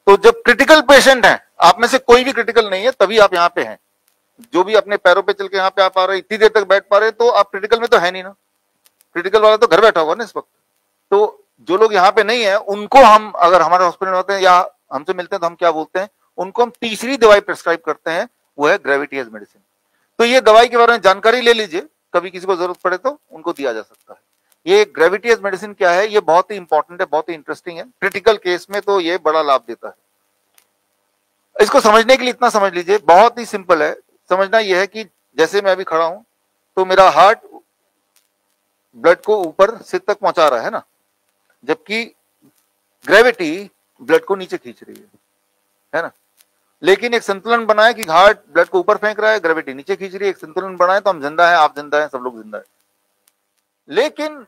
तो जब क्रिटिकल पेशेंट है, आप में से कोई भी क्रिटिकल नहीं है, तभी आप यहाँ पे हैं। जो भी अपने पैरों पे चल के यहाँ पे आप आ रहे, इतनी देर तक बैठ पा रहे, तो आप क्रिटिकल में तो है नहीं ना। क्रिटिकल वाला तो घर बैठा होगा ना इस वक्त। तो जो लोग यहाँ पे नहीं है, उनको हम अगर हमारे हॉस्पिटल में होते हैं या हमसे मिलते हैं तो हम क्या बोलते हैं, उनको हम तीसरी दवाई प्रिस्क्राइब करते हैं, वो है ग्रेविटी एज मेडिसिन। तो ये दवाई के बारे में जानकारी ले लीजिए, कभी किसी को जरूरत पड़े तो उनको दिया जा सकता है। ये ग्रेविटी एज मेडिसिन क्या है, ये बहुत ही इंपॉर्टेंट है, बहुत ही इंटरेस्टिंग है। क्रिटिकल केस में तो ये बड़ा लाभ देता है। इसको समझने के लिए इतना समझ लीजिए, बहुत ही सिंपल है। समझना यह है कि जैसे मैं अभी खड़ा हूं, तो मेरा हार्ट ब्लड को ऊपर सिर तक पहुंचा रहा है ना, जबकि ग्रेविटी ब्लड को नीचे खींच रही है, है ना। लेकिन एक संतुलन बना है कि हार्ट ब्लड को ऊपर फेंक रहा है, ग्रेविटी नीचे खींच रही है। एक संतुलन बना है तो हम जिंदा है, आप जिंदा है, सब लोग जिंदा है। लेकिन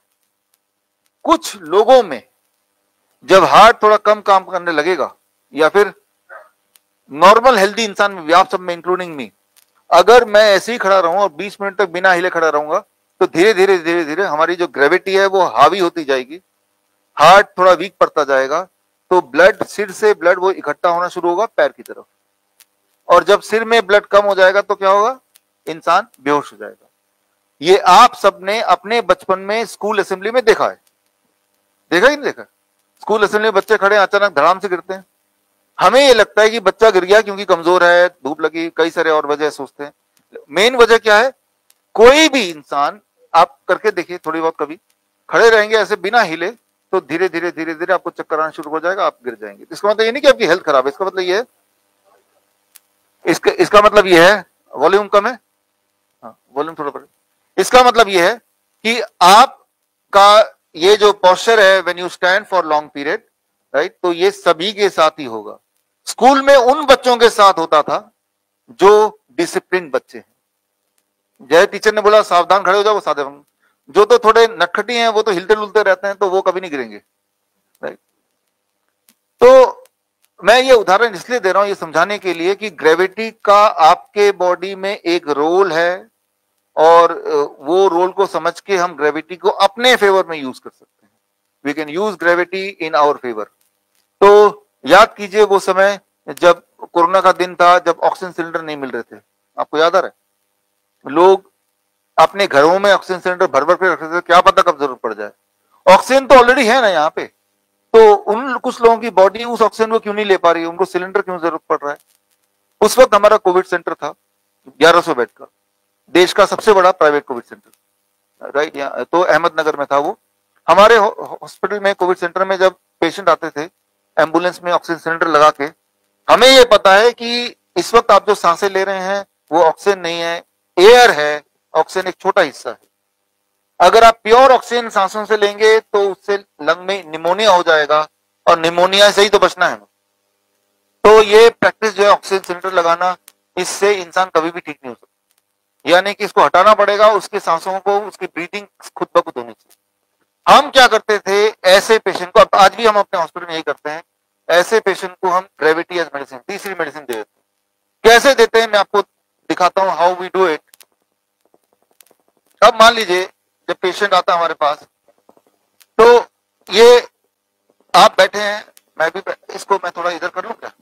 कुछ लोगों में जब हार्ट थोड़ा कम काम करने लगेगा, या फिर नॉर्मल हेल्दी इंसान में भी, आप सब में इंक्लूडिंग मी, अगर मैं ऐसे ही खड़ा रहूं और बीस मिनट तक बिना हिले खड़ा रहूंगा, तो धीरे धीरे धीरे धीरे हमारी जो ग्रेविटी है वो हावी होती जाएगी, हार्ट थोड़ा वीक पड़ता जाएगा। तो ब्लड, सिर से ब्लड वो इकट्ठा होना शुरू होगा पैर की तरफ, और जब सिर में ब्लड कम हो जाएगा तो क्या होगा, इंसान बेहोश हो जाएगा। ये आप सबने अपने बचपन में स्कूल असेंबली में देखा है, देखा ही नहीं देखा? स्कूल असेंबली में बच्चे खड़े अचानक धड़ाम से गिरते हैं। हमें ये लगता है कि बच्चा गिर गया क्योंकि कमजोर है, धूप लगी, कई सारे और वजह सोचते हैं। मेन वजह क्या है, कोई भी इंसान आप करके देखिए थोड़ी बहुत, कभी खड़े रहेंगे ऐसे बिना हिले, तो धीरे धीरे धीरे धीरे आपको चक्कर आना शुरू हो जाएगा, आप गिर जाएंगे। इसका मतलब ये नहीं कि आपकी हेल्थ खराब है, इसका मतलब ये है, इसका इसका मतलब ये है, वॉल्यूम कम है, हाँ वॉल्यूम थोड़ा बढ़े। इसका मतलब ये है कि आपका ये जो पोस्चर है when you stand for long period, right, तो ये सभी के साथ ही होगा। स्कूल में उन बच्चों के साथ होता था जो डिसिप्लिन बच्चे हैं, जैसे टीचर ने बोला सावधान खड़े हो जाओ, वो सावधान। जो तो थोड़े नटखटी हैं, वो तो हिलते डुलते रहते हैं, तो वो कभी नहीं गिरेंगे, राइट। तो मैं ये उदाहरण इसलिए दे रहा हूं, ये समझाने के लिए कि ग्रेविटी का आपके बॉडी में एक रोल है, और वो रोल को समझ के हम ग्रेविटी को अपने फेवर में यूज कर सकते हैं। We can use gravity in our favour. तो याद कीजिए वो समय जब कोरोना का दिन था, जब ऑक्सीजन सिलेंडर नहीं मिल रहे थे, आपको याद आ रहा है? लोग अपने घरों में ऑक्सीजन सिलेंडर भर भर के रखते थे, क्या पता कब जरूरत पड़ जाए। ऑक्सीजन तो ऑलरेडी है ना यहाँ पे, तो उन कुछ लोगों की बॉडी उस ऑक्सीजन को क्यों नहीं ले पा रही है, उनको सिलेंडर क्यों जरूरत पड़ रहा है। उस वक्त हमारा कोविड सेंटर था ग्यारह सौ बेड का, देश का सबसे बड़ा प्राइवेट कोविड सेंटर, राइट। यहाँ तो अहमदनगर में था वो। हमारे हॉस्पिटल में, कोविड सेंटर में जब पेशेंट आते थे एम्बुलेंस में ऑक्सीजन सिलेंडर लगा के, हमें ये पता है कि इस वक्त आप जो सांसें ले रहे हैं वो ऑक्सीजन नहीं है, एयर है। ऑक्सीजन एक छोटा हिस्सा है। अगर आप प्योर ऑक्सीजन सांसों से लेंगे तो उससे लंग में निमोनिया हो जाएगा, और निमोनिया से ही तो बचना है। तो ये प्रैक्टिस जो है ऑक्सीजन सिलेंडर लगाना, इससे इंसान कभी भी ठीक नहीं हो सकता, यानी कि इसको हटाना पड़ेगा, उसकी सांसों को, उसकी ब्रीदिंग खुद ब खुद होनी चाहिए। हम क्या करते थे, ऐसे पेशेंट को, आज भी हम अपने हॉस्पिटल में यही करते हैं, ऐसे पेशेंट को हम ग्रेविटी एज मेडिसिन, तीसरी मेडिसिन दे देते हैं। कैसे देते हैं मैं आपको दिखाता हूं, हाउ वी डू इट। अब मान लीजिए जब पेशेंट आता है हमारे पास, तो ये आप बैठे हैं, मैं भी, इसको मैं थोड़ा इधर कर लूं क्या,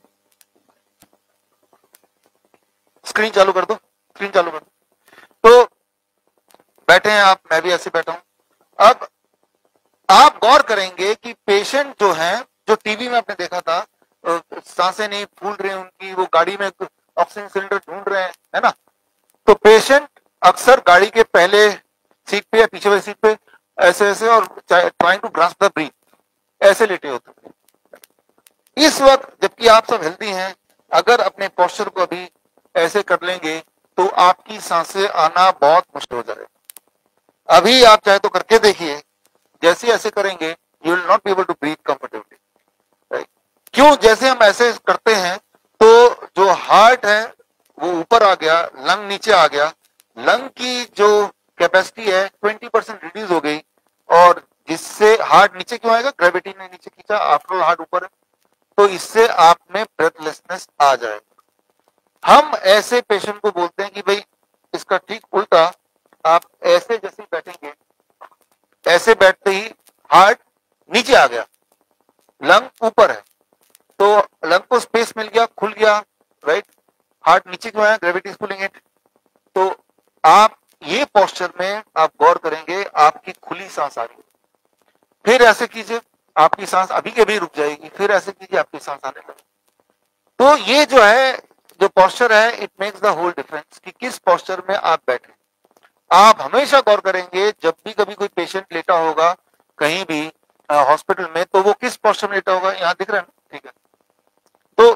स्क्रीन चालू कर दो, स्क्रीन चालू कर दो। तो बैठे हैं आप, मैं भी ऐसे बैठा हूं। अब आप गौर करेंगे कि पेशेंट जो हैं, जो टीवी में आपने देखा था, सांसें नहीं फूल रही उनकी, वो गाड़ी में ऑक्सीजन सिलेंडर ढूंढ रहे हैं, है ना। तो पेशेंट अक्सर गाड़ी के पहले सीट पे या पीछे वाली सीट पे ऐसे ऐसे, और trying to grasp the breath, ऐसे लेटे होते हैं इस वक्त। जबकि आप सब हेल्दी हैं, अगर अपने पोस्चर को अभी ऐसे कर लेंगे तो आपकी सांसें आना बहुत मुश्किल हो जाएगा। अभी आप चाहे तो करके देखिए, जैसे ऐसे करेंगे you will not be able to breathe comfortably, right. क्यों? जैसे हम ऐसे करते हैं तो जो हार्ट है वो ऊपर आ गया, लंग नीचे आ गया, लंग की जो कैपेसिटी है ट्वेंटी परसेंट रिड्यूस हो गई, और जिससे हार्ट नीचे क्यों आएगा, ग्रेविटी ने नीचे खींचा, आफ्टर ऑल हार्ट ऊपर है, तो इससे आप में ब्रेथलेसनेस आ जाएगा। हम ऐसे पेशेंट को बोलते हैं कि भाई इसका ठीक उल्टा, आप ऐसे जैसे बैठेंगे, ऐसे बैठते ही हार्ट नीचे आ गया, लंग ऊपर है, तो लंग को स्पेस मिल गया, खुल गया, राइट, हार्ट नीचे क्यों आया, ग्रेविटी इज पुलिंग इट। तो आप ये पोस्चर में आप गौर करेंगे, आपकी खुली सांस आ रही है, फिर ऐसे कीजिए आपकी सांस अभी के भी रुक जाएगी, फिर ऐसे कीजिए आपकी सांस आने लगे। तो ये जो है जो पोस्चर है, it makes the whole difference कि किस पोस्चर में आप बैठे। आप हमेशा गौर करेंगे जब भी कभी कोई पेशेंट लेटा होगा कहीं भी हॉस्पिटल में, तो वो किस पोस्चर में लेटा होगा, यहां दिख रहा है ना, ठीक है। तो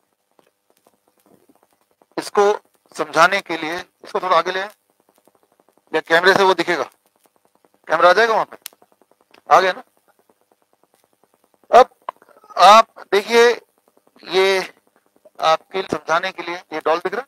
इसको समझाने के लिए इसको थोड़ा आगे ले, या कैमरे से वो दिखेगा, कैमरा आ जाएगा वहां पे, आ गया ना। अब आप देखिए, ये आपके समझाने के लिए ये डॉल दिख रहा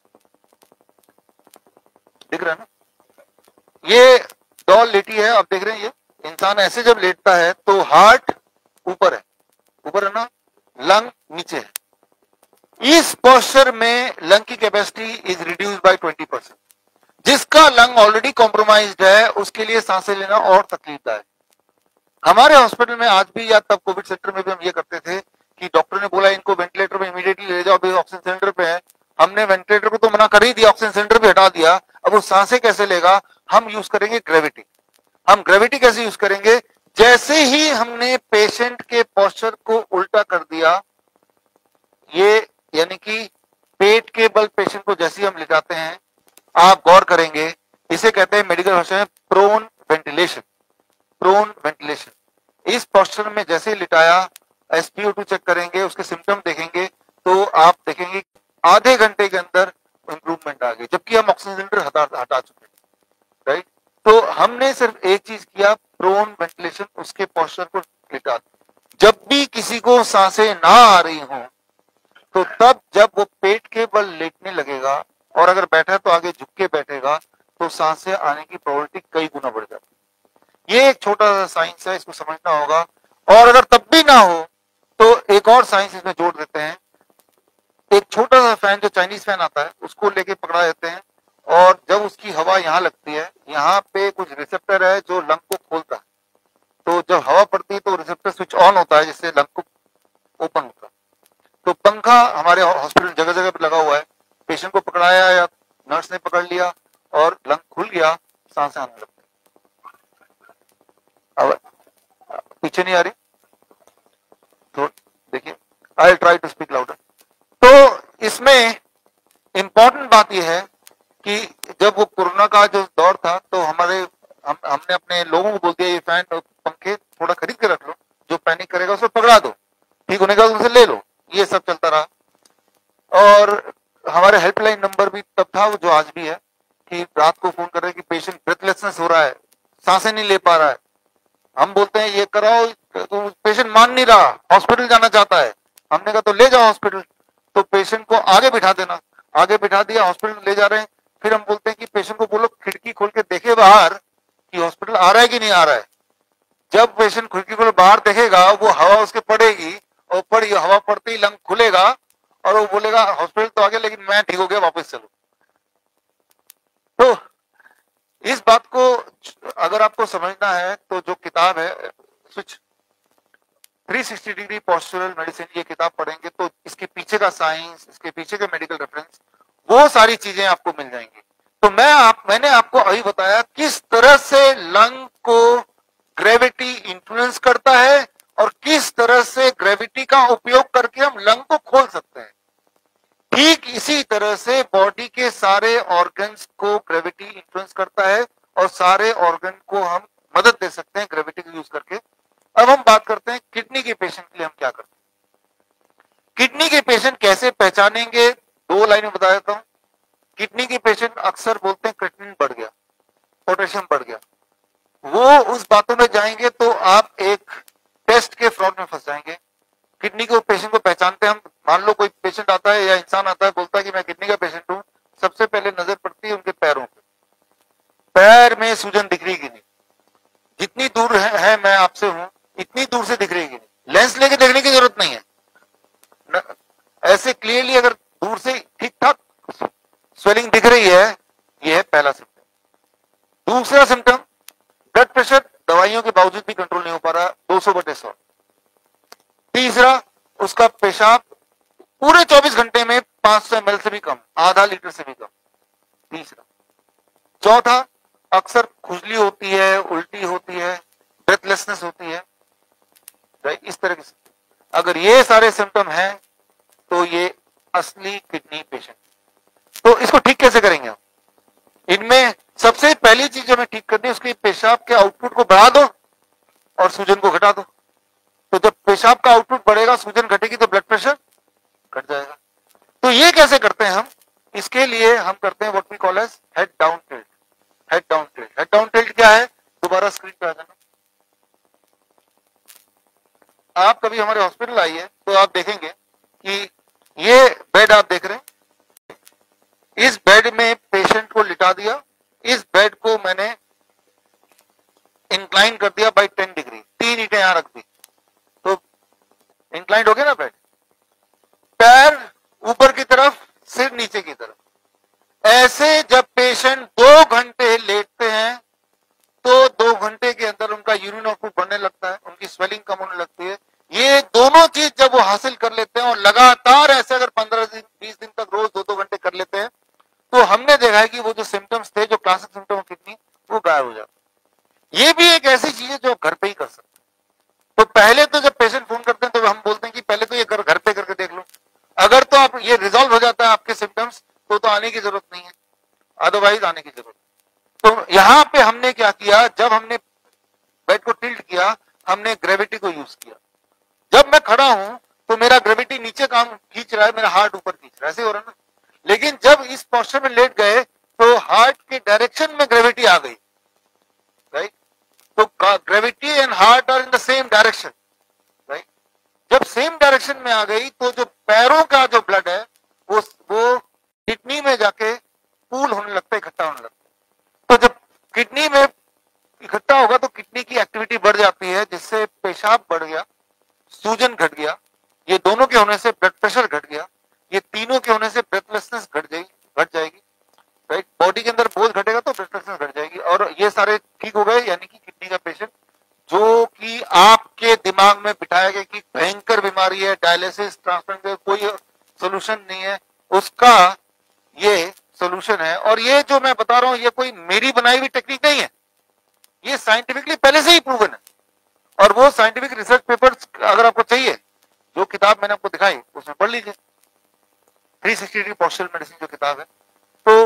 दिख रहा है ना, ये डॉल लेटी है, आप देख रहे हैं, ये इंसान ऐसे जब लेटता है तो हार्ट ऊपर है, ऊपर है ना, लंग नीचे है। इस पोस्चर में लंग की capacity is reduced by twenty percent. जिसका लंग ऑलरेडी कॉम्प्रोमाइज्ड है उसके लिए सांसें लेना और तकलीफदायक। हमारे हॉस्पिटल में आज भी, या तब कोविड सेंटर में भी हम ये करते थे कि डॉक्टर ने बोला इनको वेंटिलेटर में इमीडिएटली ले जाओ, अभी ऑक्सीजन सिलेंडर पे है, हमने वेंटिलेटर को तो मना कर ही दिया, ऑक्सीजन सिलेंडर भी हटा दिया, अब वो सांसें कैसे लेगा, हम यूज करेंगे ग्रेविटी। हम ग्रेविटी कैसे यूज करेंगे, जैसे ही हमने पेशेंट के पोस्चर को उल्टा कर दिया, ये यानी कि पेट के बल पेशेंट को जैसे ही हम लिटाते हैं, आप गौर करेंगे, इसे कहते हैं मेडिकल भाषा में प्रोन वेंटिलेशन। प्रोन वेंटिलेशन, इस पोस्चर में जैसे ही लिटाया, S P O two check करेंगे, उसके सिम्टम देखेंगे, तो आप देखेंगे आधे घंटे के अंदर इंप्रूवमेंट आ गई, जबकि हम ऑक्सीजन सिलेंडर हटा हटा चुके हैं, राइट। तो हमने सिर्फ एक चीज किया, प्रोन वेंटिलेशन, उसके पोस्चर को लिटा दिया। जब भी किसी को सांसें ना आ रही हो, तो तब जब वो पेट के बल लेटने लगेगा, और अगर बैठा है तो आगे झुक के बैठेगा, तो सांसें आने की प्रोबेबिलिटी कई गुना बढ़ जाती है। ये एक छोटा सा साइंस है, इसको समझना होगा। और अगर तब भी ना हो तो एक और साइंस इसमें जोड़ देते हैं। एक छोटा सा फैन, जो चाइनीज फैन आता है, उसको लेके पकड़ा देते हैं, और जब उसकी हवा यहाँ लगती है, यहाँ पे कुछ रिसेप्टर है जो लंग को खोलता है, तो जब हवा पड़ती है तो रिसेप्टर स्विच ऑन होता है, जिससे लंग को ओपन होता है। तो पंखा हमारे हॉस्पिटल जगह जगह पे लगा हुआ है, पेशेंट को पकड़ाया या नर्स ने पकड़ लिया और लंग खुल गया, सांसें आने लगती। अब पीछे नहीं आ रही तो देखिए, I try to speak louder. तो इसमें इंपॉर्टेंट बात यह है कि जब वो कोरोना का जो दौर था, तो हमारे हम, हमने अपने लोगों को बोल दिया, ये फैन और पंखे थोड़ा खरीद के रख लो, जो पैनिक करेगा उसको पकड़ा दो, ठीक होने का उनसे ले लो, ये सब चलता रहा। और हमारे हेल्पलाइन नंबर भी तब था, वो जो आज भी है, कि रात को फोन कर रहे हैं कि पेशेंट ब्रेथलेसनेस हो रहा है, सांसें नहीं ले पा रहा है, हम बोलते हैं ये कराओ, तो पेशेंट मान नहीं रहा, हॉस्पिटल जाना चाहता है। हमने कहा तो ले जाओ हॉस्पिटल, तो पेशेंट को आगे बिठा देना, आगे बिठा दिया, हॉस्पिटल ले जा रहे हैं। फिर हम बोलते हैं कि पेशेंट को बोलो खिड़की खोल के देखे बाहर कि हॉस्पिटल आ रहा है कि नहीं आ रहा है। जब पेशेंट खिड़की खोल बाहर देखेगा, वो हवा उसके पड़ेगी, और पड़ी हवा पड़ते ही लंग खुलेगा, और वो बोलेगा हॉस्पिटल तो आ गया लेकिन मैं ठीक हो गया, वापस चलो। तो इस बात को अगर आपको समझना है, तो जो किताब है switch three sixty degree postural medicine, ये किताब पढ़ेंगे तो इसके पीछे का साइंस, इसके पीछे के मेडिकल रेफरेंस, वो सारी चीजें आपको मिल जाएंगी। तो मैं आप मैंने आपको अभी बताया किस तरह से लंग को ग्रेविटी इंफ्लुएंस करता है, और किस तरह से ग्रेविटी का उपयोग करके हम लंग को खोल सकते हैं। ठीक इसी तरह से बॉडी के सारे ऑर्गन्स को ग्रेविटी इंफ्लुएंस करता है, और सारे ऑर्गन को हम मदद दे सकते हैं ग्रेविटी को यूज करके। अब हम बात करते हैं किडनी के पेशेंट के लिए हम क्या करते हैं। किडनी के पेशेंट कैसे पहचानेंगे, दो लाइन में बता देता हूं। किडनी के पेशेंट अक्सर बोलते हैं क्रिएटिनिन बढ़ गया, पोटेशियम बढ़ गया, वो उस बातों में जाएंगे तो आप एक टेस्ट के फ्रॉड में फंस जाएंगे। किडनी को पेशेंट को पहचानते हैं हम, मान लो कोई पेशेंट आता है या इंसान आता है, बोलता है कि मैं किडनी का पेशेंट हूं, सबसे पहले नजर पड़ती है उनके पैरों पे, पैर में सूजन दिख रही कि नहीं, जितनी दूर है, है मैं आपसे हूं, इतनी दूर से दिख रही कि नहीं, लेंस लेके देखने की जरूरत नहीं है न, ऐसे क्लियरली अगर दूर से ठीक ठाक स्वेलिंग दिख रही है, यह है पहला सिम्टम। दूसरा सिम्टम, ब्लड प्रेशर दवाइयों के बावजूद भी कंट्रोल नहीं हो पा रहा, दो सौ बटे सौ। तीसरा, उसका पेशाब पूरे चौबीस घंटे में पांच सौ एम एल से भी कम, आधा लीटर से भी कम। तीसरा। चौथा, अक्सर खुजली होती है, उल्टी होती है, ब्रेथलेसनेस होती है, राइट, इस तरह की। अगर ये सारे सिम्टम हैं तो ये असली किडनी पेशेंट। तो इसको ठीक कैसे करेंगे हम? इनमें सबसे पहली चीज जो हमें ठीक करनी है, उसकी पेशाब के आउटपुट को बढ़ा दो और सूजन को घटा दो। तो जब पेशाब का आउटपुट बढ़ेगा, सूजन घटेगी, तो ब्लड प्रेशर घट जाएगा। तो ये कैसे करते हैं हम? इसके लिए हम करते हैं what we call as head down tilt. Head down tilt, head down tilt क्या है? दोबारा स्क्रीन पे आ जाना। आप कभी हमारे हॉस्पिटल आइए तो आप देखेंगे कि ये बेड आप देख रहे हैं, इस बेड में पेशेंट को लिटा दिया, इस बेड को मैंने इंक्लाइन कर दिया बाई टेन डिग्री, तीन ईंटें यहां रख दी, तो इंक्लाइंड हो गया ना बेड, पैर ऊपर की तरफ, सिर नीचे की तरफ। ऐसे जब पेशेंट दो घंटे लेटते हैं तो दो घंटे के अंदर उनका यूरिन आउटपुट बढ़ने लगता है, उनकी स्वेलिंग कम होने लगती है। ये दोनों चीज जब वो हासिल कर लेते हैं और लगातार ऐसे अगर पंद्रह दिन बीस दिन तक रोज दो दो घंटे कर लेते हैं, तो हमने देखा है कि वो जो सिम्टम्स थे, जो क्लासिक सिम्टम ऑफ किडनी, वो गायब हो जाते। ये भी एक ऐसी चीज है जो घर पे ही कर सकते हैं। तो पहले तो जब पेशेंट फोन करते हैं तो हम बोलते हैं कि पहले तो ये घर घर पे करके देख लो। अगर तो आप ये रिजॉल्व हो जाता है आपके सिम्टम्स, तो तो आने की जरूरत नहीं है, अदरवाइज आने की जरूरत। तो यहां पे हमने क्या किया, जब हमने बेड को टिल्ट किया, हमने ग्रेविटी को यूज किया। जब मैं खड़ा हूं तो मेरा ग्रेविटी नीचे काम खींच रहा है, मेरा हार्ट ऊपर खींच रहा है, ऐसे हो रहा है ना। लेकिन जब इस पोस्चर में लेट गए तो हार्ट के डायरेक्शन में ग्रेविटी आ गई, राइट। तो gravity and heart are in the same direction, right. जब सेम डायरेक्शन में आ गई तो जो पैरों का जो ब्लड है वो वो किडनी में जाके पूल होने लगता है, इकट्ठा होने लगता है। तो जब किडनी में इकट्ठा होगा तो किडनी की एक्टिविटी बढ़ जाती है, जिससे पेशाब बढ़ गया, सूजन घट गया, ये दोनों के होने से ब्लड प्रेशर घट गया, ये तीनों के होने से ब्रेथलेसनेस घट जाएगी घट जाएगी राइट। बॉडी के अंदर बोझ घटेगा तो ब्रेथलेसनेस घट जाएगी, और ये सारे ठीक हो गए। यानी कि किडनी का पेशेंट जो कि आपके दिमाग में बिठाया गया कि भयंकर बीमारी है, डायलिसिस ट्रांसप्लांट का कोई सोल्यूशन नहीं है, उसका ये सोल्यूशन है। और ये जो मैं बता रहा हूं ये कोई मेरी बनाई हुई टेक्निक नहीं है, ये साइंटिफिकली पहले से ही प्रूवन है। और वो साइंटिफिक रिसर्च पेपर्स अगर आपको चाहिए, जो किताब मैंने आपको दिखाई उसमें पढ़ लीजिए, three sixty degree postural medicine जो किताब है। तो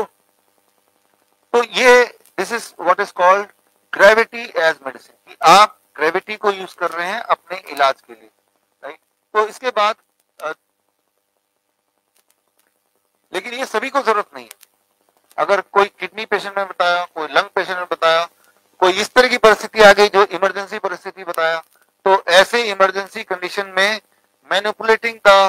तो ये this is what is called gravity as medicine, कि आप ग्रेविटी को यूज कर रहे हैं अपने इलाज के लिए, राइट। तो इसके बाद आ, लेकिन ये सभी को जरूरत नहीं है। अगर कोई किडनी पेशेंट में बताया, कोई लंग पेशेंट में बताया, कोई इस तरह की परिस्थिति आ गई जो इमरजेंसी परिस्थिति बताया, तो ऐसे इमरजेंसी कंडीशन में मैनिपुलेटिंग द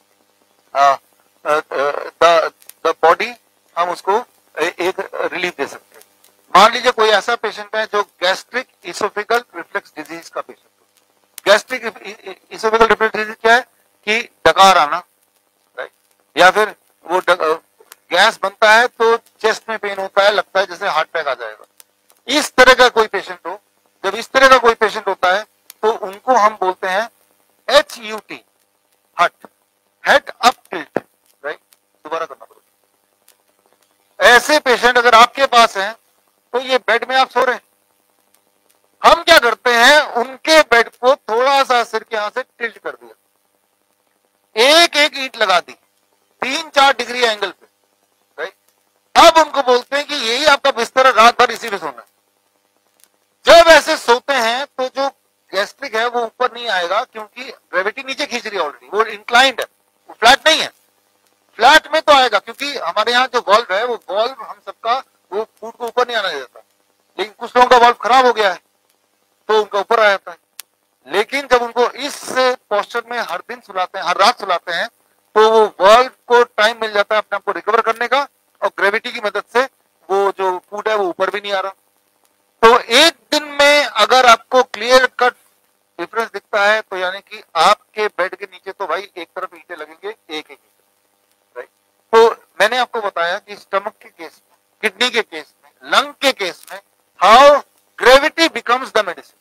द बॉडी, हम उसको एक रिलीफ दे सकते हैं। मान लीजिए कोई ऐसा पेशेंट है जो गैस्ट्रिक इसोफेगल रिफ्लेक्स डिजीज का पेशेंट है। गैस्ट्रिक इसोफेगल रिफ्लेक्स डिजीज क्या है? कि डकार आना, राइट, या फिर वो गैस बनता है तो चेस्ट में पेन होता है, लगता है जैसे हार्ट अटैक आ जाएगा। इस तरह का कोई पेशेंट हो, जब इस तरह का कोई पेशेंट होता है तो उनको हम बोलते हैं H U T, hut, head up tilt, right. दोबारा करना पड़ेगा। ऐसे पेशेंट अगर आपके पास हैं तो ये बेड में आप सो रहे हैं, हम क्या करते हैं, उनके बेड को थोड़ा सा सिर के यहां से टिल्ट कर दिया, एक एक ईंट लगा दी तीन चार डिग्री एंगल पे, राइट। अब उनको बोलते हैं कि यही आपका बिस्तर है, रात भर इसी में सोना है। जब ऐसे सोते हैं तो जो गैस्ट्रिक है वो ऊपर नहीं आएगा, क्योंकि ग्रेविटी नीचे खींच रही है ऑलरेडी, वो इंक्लाइंड है, वो फ्लैट नहीं है। फ्लैट में तो आएगा क्योंकि हमारे यहाँ जो वॉल्व है, वो वॉल्व हम सबका वो फूड को ऊपर नहीं आना देता, लेकिन कुछ लोगों का वॉल्व खराब हो गया है तो उनका ऊपर आ जाता है। लेकिन जब उनको इस पोस्चर में हर दिन सुलाते हैं, हर रात सुलाते हैं, तो वो वॉल्व को टाइम मिल जाता है अपने आप को रिकवर करने का, और ग्रेविटी की मदद से वो जो फूड है वो ऊपर भी नहीं आ रहा। तो एक दिन में अगर आपको क्लियर कट डिफरेंस दिखता है तो यानी कि आपके बेड के नीचे तो भाई एक तरफ ईंटें लगेंगे, एक एक ईंट, राइट। तो मैंने आपको बताया कि स्टमक के केस में, किडनी के केस में, लंग के केस में, how gravity becomes the medicine.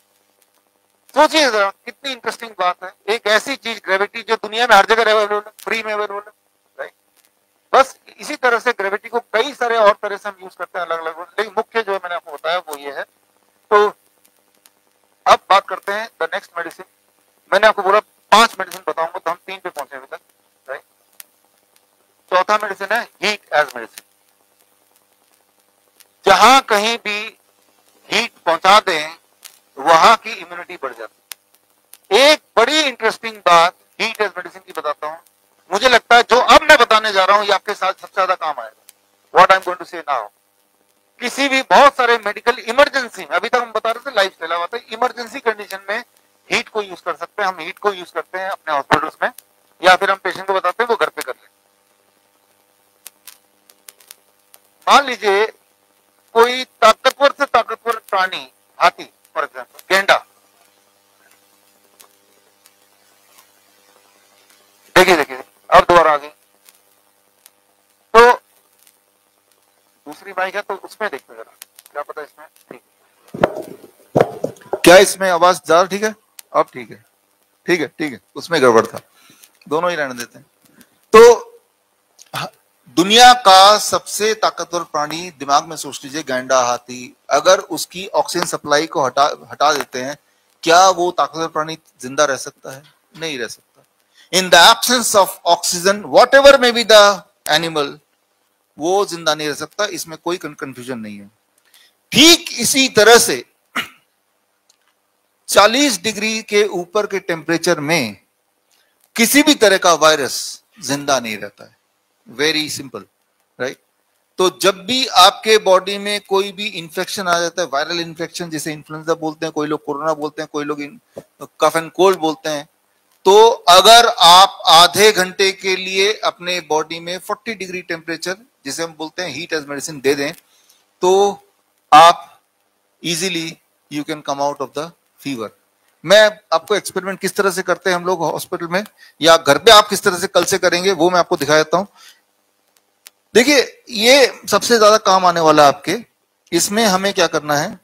सोचिए जरा कितनी इंटरेस्टिंग बात है, एक ऐसी चीज ग्रेविटी जो दुनिया में हर जगह अवेलेबल है, फ्री में अवेलेबल, बहुत तरह से हम यूज करते हैं अलग अलग, लेकिन मुख्य जो है मैंने आपको बताया वो ये है। तो अब बात करते हैं द नेक्स्ट मेडिसिन। मैंने आपको बोला पांच मेडिसिन बताऊंगा, तो हम तीन पे पहुंचे अभी तक, राइट। चौथा मेडिसिन है हीट एज मेडिसिन। जहां कहीं भी हीट पहुंचा दें वहां की इम्यूनिटी बढ़ जाती है। एक बड़ी इंटरेस्टिंग बात हीट एज मेडिसिन की बताता हूं। मुझे लगता है जो अब मैं बताने जा रहा हूं ये आपके साथ सबसे ज्यादा काम आएगा। What I am going to say now, किसी भी बहुत सारे मेडिकल इमरजेंसी में, अभी तक हम बता रहे थे लाइफ स्टाइल बात है, इमरजेंसी कंडीशन में हीट को यूज कर सकते हैं। हम हीट को यूज करते हैं अपने हॉस्पिटल्स में, या फिर हम पेशेंट को बताते हैं वो घर पे कर ले। मान लीजिए कोई ताकतवर से ताकतवर प्राणी, हाथी फॉर एग्जाम्पल, गेंडा, देखिए देखिए अब दोबारा आ गई, तो दूसरी बाइक है तो उसमें देखते जरा, क्या पता इसमें ठीक, क्या इसमें आवाज ज्यादा ठीक है? अब ठीक है, ठीक है ठीक है, उसमें गड़बड़ था, दोनों ही रहने देते हैं। तो दुनिया का सबसे ताकतवर प्राणी दिमाग में सोच लीजिए, गैंडा, हाथी, अगर उसकी ऑक्सीजन सप्लाई को हटा हटा देते हैं, क्या वो ताकतवर प्राणी जिंदा रह सकता है? नहीं रह सकता। In the absence of oxygen whatever may be the animal, वो जिंदा नहीं रह सकता, इसमें कोई कंफ्यूजन नहीं है। ठीक इसी तरह से चालीस डिग्री के ऊपर के टेम्परेचर में किसी भी तरह का वायरस जिंदा नहीं रहता है। Very simple, right. तो जब भी आपके बॉडी में कोई भी इंफेक्शन आ जाता है, वायरल इंफेक्शन, जिसे इन्फ्लुएंजा बोलते हैं, कोई लोग कोरोना बोलते हैं, कोई लोग कफ एंड कोल्ड बोलते हैं, तो अगर आप आधे घंटे के लिए अपने बॉडी में चालीस डिग्री टेम्परेचर, जिसे हम बोलते हैं हीट एज मेडिसिन, दे दें, तो आप easily you can come out of the fever. मैं आपको एक्सपेरिमेंट किस तरह से करते हैं हम लोग हॉस्पिटल में, या घर पे आप किस तरह से कल से करेंगे, वो मैं आपको दिखा देता हूं। देखिए ये सबसे ज्यादा काम आने वाला है आपके। इसमें हमें क्या करना है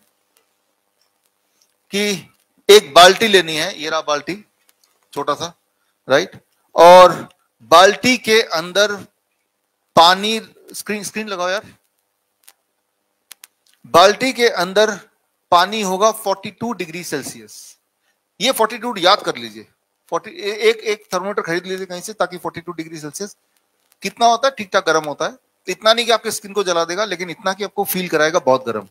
कि एक बाल्टी लेनी है, ये रहा बाल्टी, छोटा सा, राइट, और बाल्टी के अंदर पानी, स्क्रीन स्क्रीन लगाओ यार, बाल्टी के अंदर पानी होगा बयालीस डिग्री सेल्सियस। ये बयालीस याद कर लीजिए, चालीस, एक एक थर्मोमीटर खरीद लीजिए कहीं से, ताकि बयालीस डिग्री सेल्सियस कितना होता है, ठीक ठाक गर्म होता है। इतना नहीं कि आपके स्किन को जला देगा, लेकिन इतना कि आपको फील कराएगा बहुत गर्म।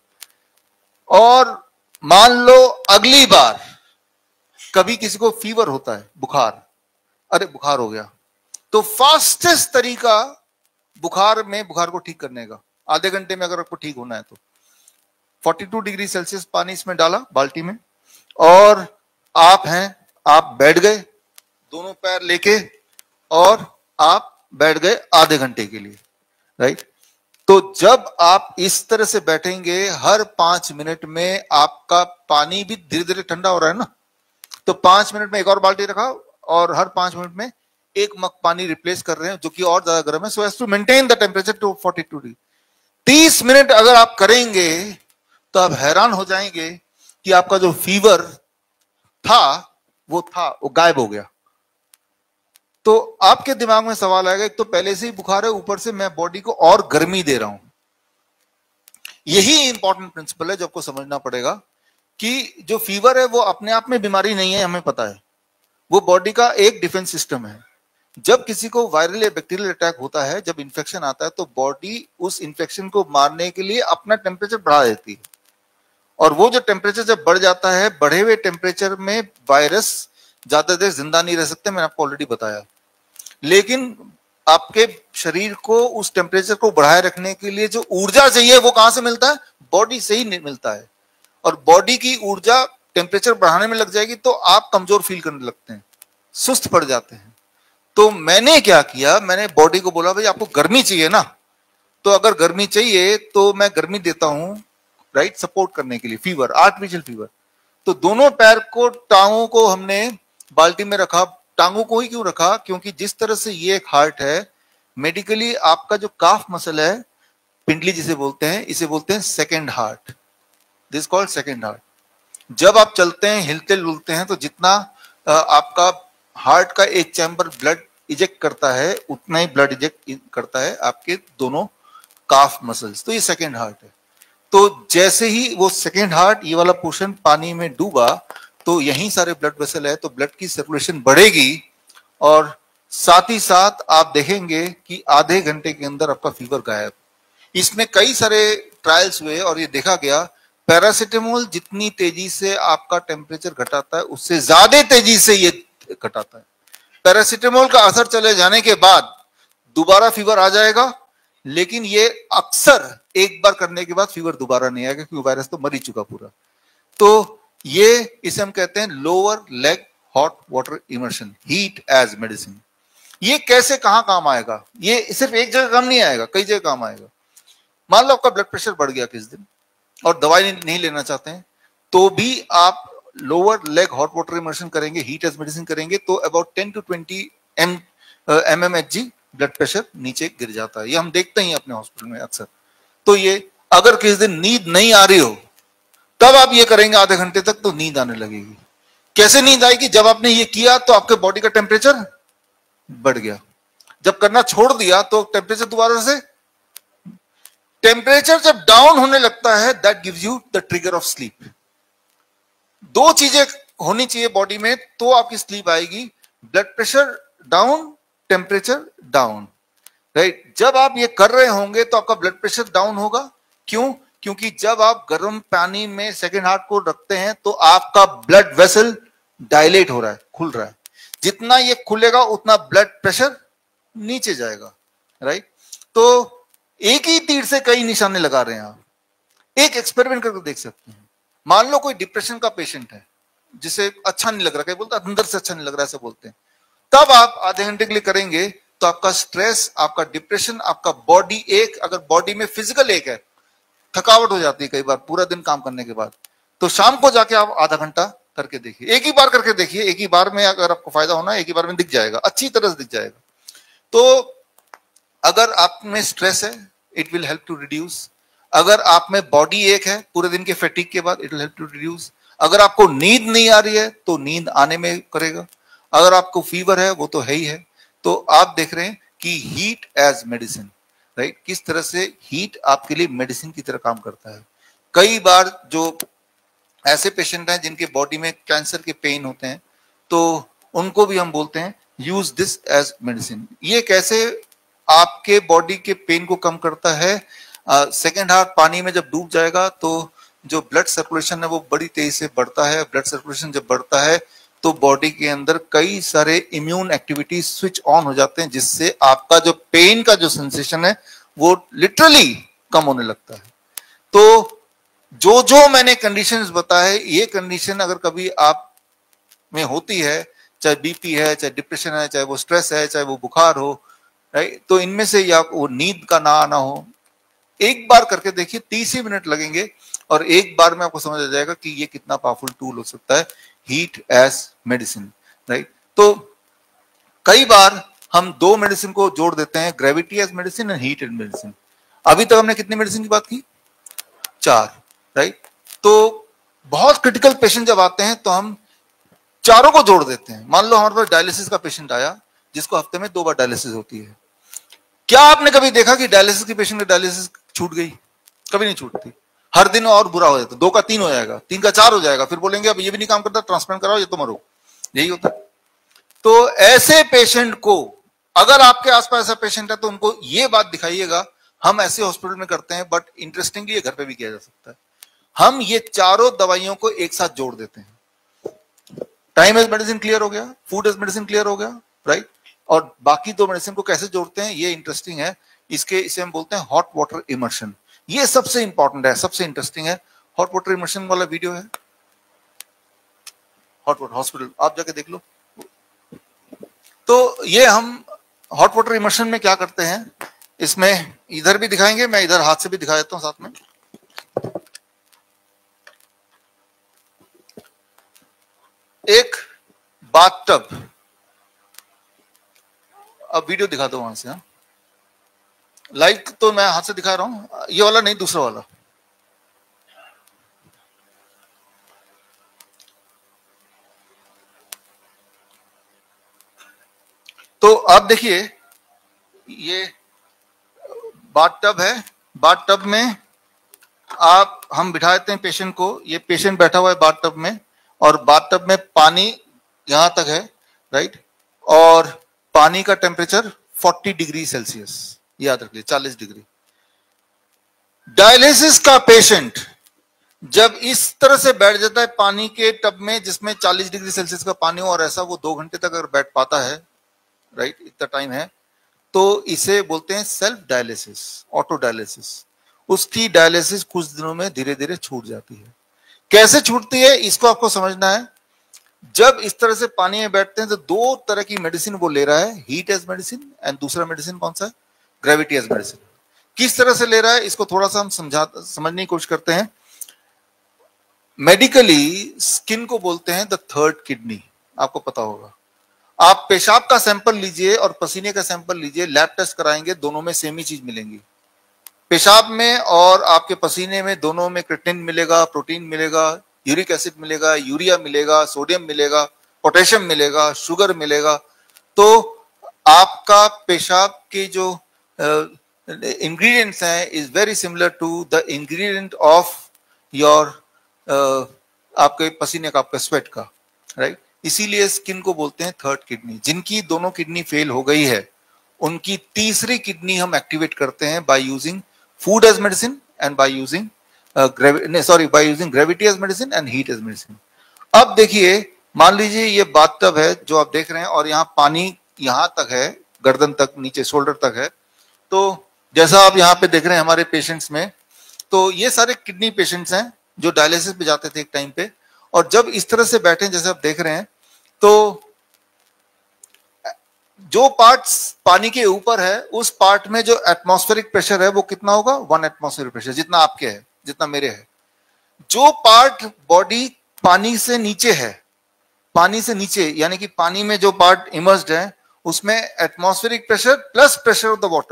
और मान लो अगली बार कभी किसी को फीवर होता है, बुखार, अरे बुखार हो गया, तो फास्टेस्ट तरीका बुखार में बुखार को ठीक करने का, आधे घंटे में अगर आपको ठीक होना है तो बयालीस डिग्री सेल्सियस पानी इसमें डाला बाल्टी में, और आप हैं, आप बैठ गए दोनों पैर लेके, और आप बैठ गए आधे घंटे के लिए, राइट। तो जब आप इस तरह से बैठेंगे, हर पांच मिनट में आपका पानी भी धीरे धीरे ठंडा हो रहा है ना, तो पांच मिनट में एक और बाल्टी रखा, और हर पांच मिनट में एक मग पानी रिप्लेस कर रहे हैं, जो कि और ज्यादा गर्म है, so as to maintain the temperature to बयालीस डिग्री। तीस मिनट अगर आप करेंगे तो आप हैरान हो जाएंगे कि आपका जो फीवर था वो था वो गायब हो गया। तो आपके दिमाग में सवाल आएगा, एक तो पहले से ही बुखार है, ऊपर से मैं बॉडी को और गर्मी दे रहा हूं। यही इंपॉर्टेंट प्रिंसिपल है जो आपको समझना पड़ेगा, कि जो फीवर है वो अपने आप में बीमारी नहीं है, हमें पता है, वो बॉडी का एक डिफेंस सिस्टम है। जब किसी को वायरल या बैक्टीरियल अटैक होता है, जब इंफेक्शन आता है, तो बॉडी उस इंफेक्शन को मारने के लिए अपना टेम्परेचर बढ़ा देती है, और वो जो टेम्परेचर जब बढ़ जाता है, बढ़े हुए टेम्परेचर में वायरस ज्यादा देर जिंदा नहीं रह सकते, मैंने आपको ऑलरेडी बताया। लेकिन आपके शरीर को उस टेम्परेचर को बढ़ाए रखने के लिए जो ऊर्जा चाहिए, वो कहां से मिलता है? बॉडी से ही मिलता है। और बॉडी की ऊर्जा टेम्परेचर बढ़ाने में लग जाएगी तो आप कमजोर फील करने लगते हैं, सुस्त पड़ जाते हैं। तो मैंने क्या किया, मैंने बॉडी को बोला, भाई आपको गर्मी चाहिए ना, तो अगर गर्मी चाहिए तो मैं गर्मी देता हूं, राइट, सपोर्ट करने के लिए, फीवर, आर्टिफिशियल फीवर। तो दोनों पैर को, टांगों को हमने बाल्टी में रखा। टांगों को ही क्यों रखा? क्योंकि जिस तरह से ये एक हार्ट है, मेडिकली आपका जो काफ मसल है, पिंडली जिसे बोलते हैं, इसे बोलते हैं second heart, this called second heart. जब आप चलते हैं, हिलते डुलते हैं, तो जितना आपका हार्ट का एक चैम्बर ब्लड इजेक्ट करता है, उतना ही ब्लड इजेक्ट करता है आपके दोनों काफ मसल्स, तो ये सेकेंड हार्ट है। तो जैसे ही वो सेकेंड हार्ट ये वाला पोर्शन पानी में डूबा तो यहीं सारे ब्लड वेसल है, तो ब्लड की सर्कुलेशन बढ़ेगी और साथ ही साथ आप देखेंगे कि आधे घंटे के अंदर आपका फीवर गायब। इसमें कई सारे ट्रायल्स हुए और ये देखा गया पैरासिटामोल जितनी तेजी से आपका टेम्परेचर घटाता है उससे ज्यादा तेजी से ये घटाता है। पैरासिटामोल का असर चले जाने के बाद दोबारा फीवर आ जाएगा, लेकिन ये अक्सर एक बार करने के बाद फीवर दोबारा नहीं आएगा क्योंकि वायरस तो मर ही चुका पूरा। तो ये इसे हम कहते हैं lower leg hot water immersion, heat as medicine. ये कैसे कहां काम आएगा? ये सिर्फ एक जगह काम नहीं आएगा, कई जगह काम आएगा। मान लो आपका ब्लड प्रेशर बढ़ गया किस दिन और दवाई नहीं लेना चाहते हैं, तो भी आप lower leg hot water immersion करेंगे, हीट एज मेडिसिन करेंगे, तो about ten to twenty M M M H G blood pressure नीचे गिर जाता है। ये हम देखते ही अपने हॉस्पिटल में अक्सर। तो ये अगर किस दिन नींद नहीं आ रही हो तब आप ये करेंगे आधे घंटे तक, तो नींद आने लगेगी। कैसे नींद आएगी? जब आपने ये किया तो आपके बॉडी का टेम्परेचर बढ़ गया, जब करना छोड़ दिया तो टेम्परेचर दोबारा से, टेम्परेचर जब डाउन होने लगता है that gives you the trigger of sleep. दो चीजें होनी चाहिए बॉडी में तो आपकी स्लीप आएगी, blood pressure down, temperature down, right. जब आप ये कर रहे होंगे तो आपका ब्लड प्रेशर डाउन होगा। क्यों? क्योंकि जब आप गर्म पानी में सेकेंड हार्ट को रखते हैं तो आपका ब्लड वेसल डायलेट हो रहा है, खुल रहा है। जितना ये खुलेगा उतना ब्लड प्रेशर नीचे जाएगा, राइट। तो एक ही तीर से कई निशाने लगा रहे हैं आप। एक एक्सपेरिमेंट करके देख सकते हैं। मान लो कोई डिप्रेशन का पेशेंट है जिसे अच्छा नहीं लग रहा, कहीं बोलता अंदर से अच्छा नहीं लग रहा, ऐसे बोलते हैं, तब आप आधे घंटे के लिए करेंगे तो आपका स्ट्रेस, आपका डिप्रेशन, आपका बॉडी एक, अगर बॉडी में फिजिकल एक है, थकावट हो जाती है कई बार पूरा दिन काम करने के बाद, तो शाम को जाके आप आधा घंटा करके देखिए, एक ही बार करके देखिए। एक ही बार में अगर आपको फायदा होना है एक ही बार में दिख जाएगा, अच्छी तरह से दिख जाएगा। तो अगर आप में स्ट्रेस है it will help to reduce, अगर आप में बॉडी एक है पूरे दिन के फैटिग के बाद it will help to reduce, अगर आपको नींद नहीं आ रही है तो नींद आने में करेगा, अगर आपको फीवर है वो तो है ही है। तो आप देख रहे हैं कि हीट एज मेडिसिन, राइट, किस तरह से हीट आपके लिए मेडिसिन की तरह काम करता है। कई बार जो ऐसे पेशेंट हैं जिनके बॉडी में कैंसर के पेन होते हैं तो उनको भी हम बोलते हैं यूज दिस एज मेडिसिन। ये कैसे आपके बॉडी के पेन को कम करता है? सेकेंड हार्ट पानी में जब डूब जाएगा तो जो ब्लड सर्कुलेशन है वो बड़ी तेजी से बढ़ता है। ब्लड सर्कुलेशन जब बढ़ता है तो बॉडी के अंदर कई सारे इम्यून एक्टिविटीज स्विच ऑन हो जाते हैं, जिससे आपका जो पेन का जो सेंसेशन है वो लिटरली कम होने लगता है। तो जो जो मैंने कंडीशंस बताए, ये कंडीशन अगर कभी आप में होती है, चाहे बीपी है, चाहे डिप्रेशन है, चाहे वो स्ट्रेस है, चाहे वो बुखार हो, राइट, तो इनमें से या वो नींद का ना आना हो, एक बार करके देखिए, तीस ही मिनट लगेंगे और एक बार में आपको समझ आ जाएगा कि ये कितना पावरफुल टूल हो सकता है, हीट एज मेडिसिन, राइट। तो कई बार हम दो मेडिसिन को जोड़ देते हैं, gravity as medicine and heat as medicine. अभी तक हमने कितनी मेडिसिन की बात की? चार, राइट। तो बहुत क्रिटिकल पेशेंट जब आते हैं तो हम चारों को जोड़ देते हैं। मान लो हमारे पास डायलिसिस का पेशेंट आया जिसको हफ्ते में दो बार डायलिसिस होती है। क्या आपने कभी देखा कि डायलिसिस की पेशेंट की डायलिसिस छूट गई? कभी नहीं छूटती, हर दिन और बुरा हो जाता, दो का तीन हो जाएगा, तीन का चार हो जाएगा, फिर बोलेंगे अब ये भी नहीं काम करता, ट्रांसप्लांट कराओ, ये तो मरो, यही होता है। तो ऐसे पेशेंट को, अगर आपके आसपास ऐसा पेशेंट है तो उनको ये बात दिखाइएगा। हम ऐसे हॉस्पिटल में करते हैं, बट इंटरेस्टिंगली ये घर पे भी किया जा सकता है। हम ये चारों दवाइयों को एक साथ जोड़ देते हैं। टाइम एज मेडिसिन क्लियर हो गया, फूड एज मेडिसिन क्लियर हो गया, राइट। और बाकी दो मेडिसिन को कैसे जोड़ते हैं ये इंटरेस्टिंग है। इसके इसे हम बोलते हैं हॉट वाटर इमर्शन। ये सबसे इंपॉर्टेंट है, सबसे इंटरेस्टिंग है। हॉट वाटर इमर्शन वाला वीडियो है हॉट वाटर हॉस्पिटल, आप जाके देख लो। तो ये हम हॉट वाटर इमर्शन में क्या करते हैं, इसमें इधर भी दिखाएंगे, मैं इधर हाथ से भी दिखा देता हूं साथ में। एक बाथटब, अब वीडियो दिखा दो वहां से। लाइव तो मैं हाथ से दिखा रहा हूं, ये वाला नहीं, दूसरा वाला। तो आप देखिए, ये बाथटब है बाथ टब में आप हम बिठा देते हैं पेशेंट को, ये पेशेंट बैठा हुआ है बाथ टब में, और बाथ टब में पानी यहां तक है, राइट, और पानी का टेम्परेचर चालीस डिग्री सेल्सियस, याद रखिए चालीस डिग्री। डायलिसिस का पेशेंट जब इस तरह से बैठ जाता है पानी के टब में जिसमें चालीस डिग्री सेल्सियस का पानी हो, और ऐसा वो दो घंटे तक अगर बैठ पाता है, राइट, इतना टाइम है, तो इसे बोलते हैं सेल्फ डायलिसिस, ऑटो डायलिसिस। उसकी डायलिसिस कुछ दिनों में धीरे धीरे छूट जाती है। कैसे छूटती है इसको आपको समझना है। जब इस तरह से पानी में बैठते हैं तो दो तरह की मेडिसिन वो ले रहा है, हीट एज मेडिसिन एंड दूसरा मेडिसिन कौन सा है, ग्रेविटी एज मेडिसिन। किस तरह से ले रहा है इसको थोड़ा सा हम समझा समझने की कोशिश करते हैं। मेडिकली स्किन को बोलते हैं द थर्ड किडनी, आपको पता होगा। आप पेशाब का सैंपल लीजिए और पसीने का सैंपल लीजिए, लैब टेस्ट कराएंगे, दोनों में सेम ही चीज मिलेंगी। पेशाब में और आपके पसीने में दोनों में क्रिएटिनिन मिलेगा, प्रोटीन मिलेगा, यूरिक एसिड मिलेगा, यूरिया मिलेगा, सोडियम मिलेगा, पोटेशियम मिलेगा, शुगर मिलेगा। तो आपका पेशाब के जो इंग्रेडिएंट्स हैं is very similar to the ingredient of your आपके पसीने का, आपका स्वेट का, राइट। इसीलिए स्किन को बोलते हैं थर्ड किडनी। जिनकी दोनों किडनी फेल हो गई है उनकी तीसरी किडनी हम एक्टिवेट करते हैं by using food as medicine and by using sorry by using gravity as medicine and heat as medicine. अब देखिए, मान लीजिए ये बाथटब है जो आप देख रहे हैं, और यहाँ पानी यहां तक है, गर्दन तक, नीचे शोल्डर तक है। तो जैसा आप यहाँ पे देख रहे हैं हमारे पेशेंट्स में, तो ये सारे किडनी पेशेंट्स हैं जो डायलिसिस पे जाते थे एक टाइम पे, और जब इस तरह से बैठे जैसे आप देख रहे हैं, तो जो पार्ट पानी के ऊपर है उस पार्ट में जो एटमॉस्फेरिक प्रेशर है वो कितना होगा, वन एटमॉस्फेरिक प्रेशर, जितना आपके है, जितना मेरे है। जो पार्ट बॉडी पानी से नीचे है, पानी से नीचे यानी कि पानी में जो पार्ट इमर्स्ड है उसमें atmospheric pressure plus pressure of the water.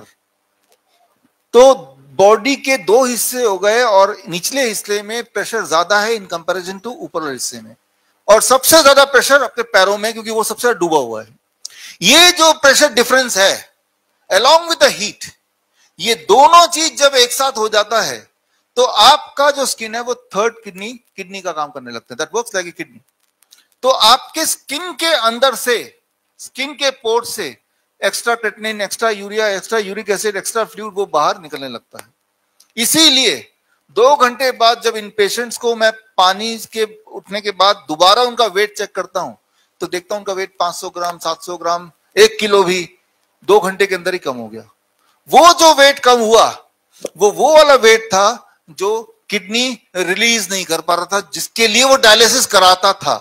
तो बॉडी के दो हिस्से हो गए और निचले हिस्से में प्रेशर ज्यादा है इन कंपैरिजन टू ऊपर वाले हिस्से में, और सबसे ज्यादा प्रेशर आपके पैरों में क्योंकि वो सबसे डूबा हुआ है। ये जो प्रेशर डिफरेंस है अलोंग विद द हीट, ये दोनों चीज जब एक साथ हो जाता है तो आपका जो स्किन है वो थर्ड किडनी किडनी का काम करने लगता है, that works like a kidney. तो आपके स्किन के अंदर से, स्किन के पोर्ट से extra creatinine, extra urea, extra uric acid, extra fluid वो बाहर निकलने लगता है। इसीलिए दो घंटे बाद जब इन पेशेंट्स को मैं पानी के उठने के बाद दोबारा उनका वेट चेक करता हूं तो देखता हूं उनका वेट पांच सौ ग्राम, सात सौ ग्राम, एक किलो भी दो घंटे के अंदर ही कम हो गया। वो जो वेट कम हुआ वो वो वाला वेट था जो किडनी रिलीज नहीं कर पा रहा था, जिसके लिए वो डायलिसिस कराता था।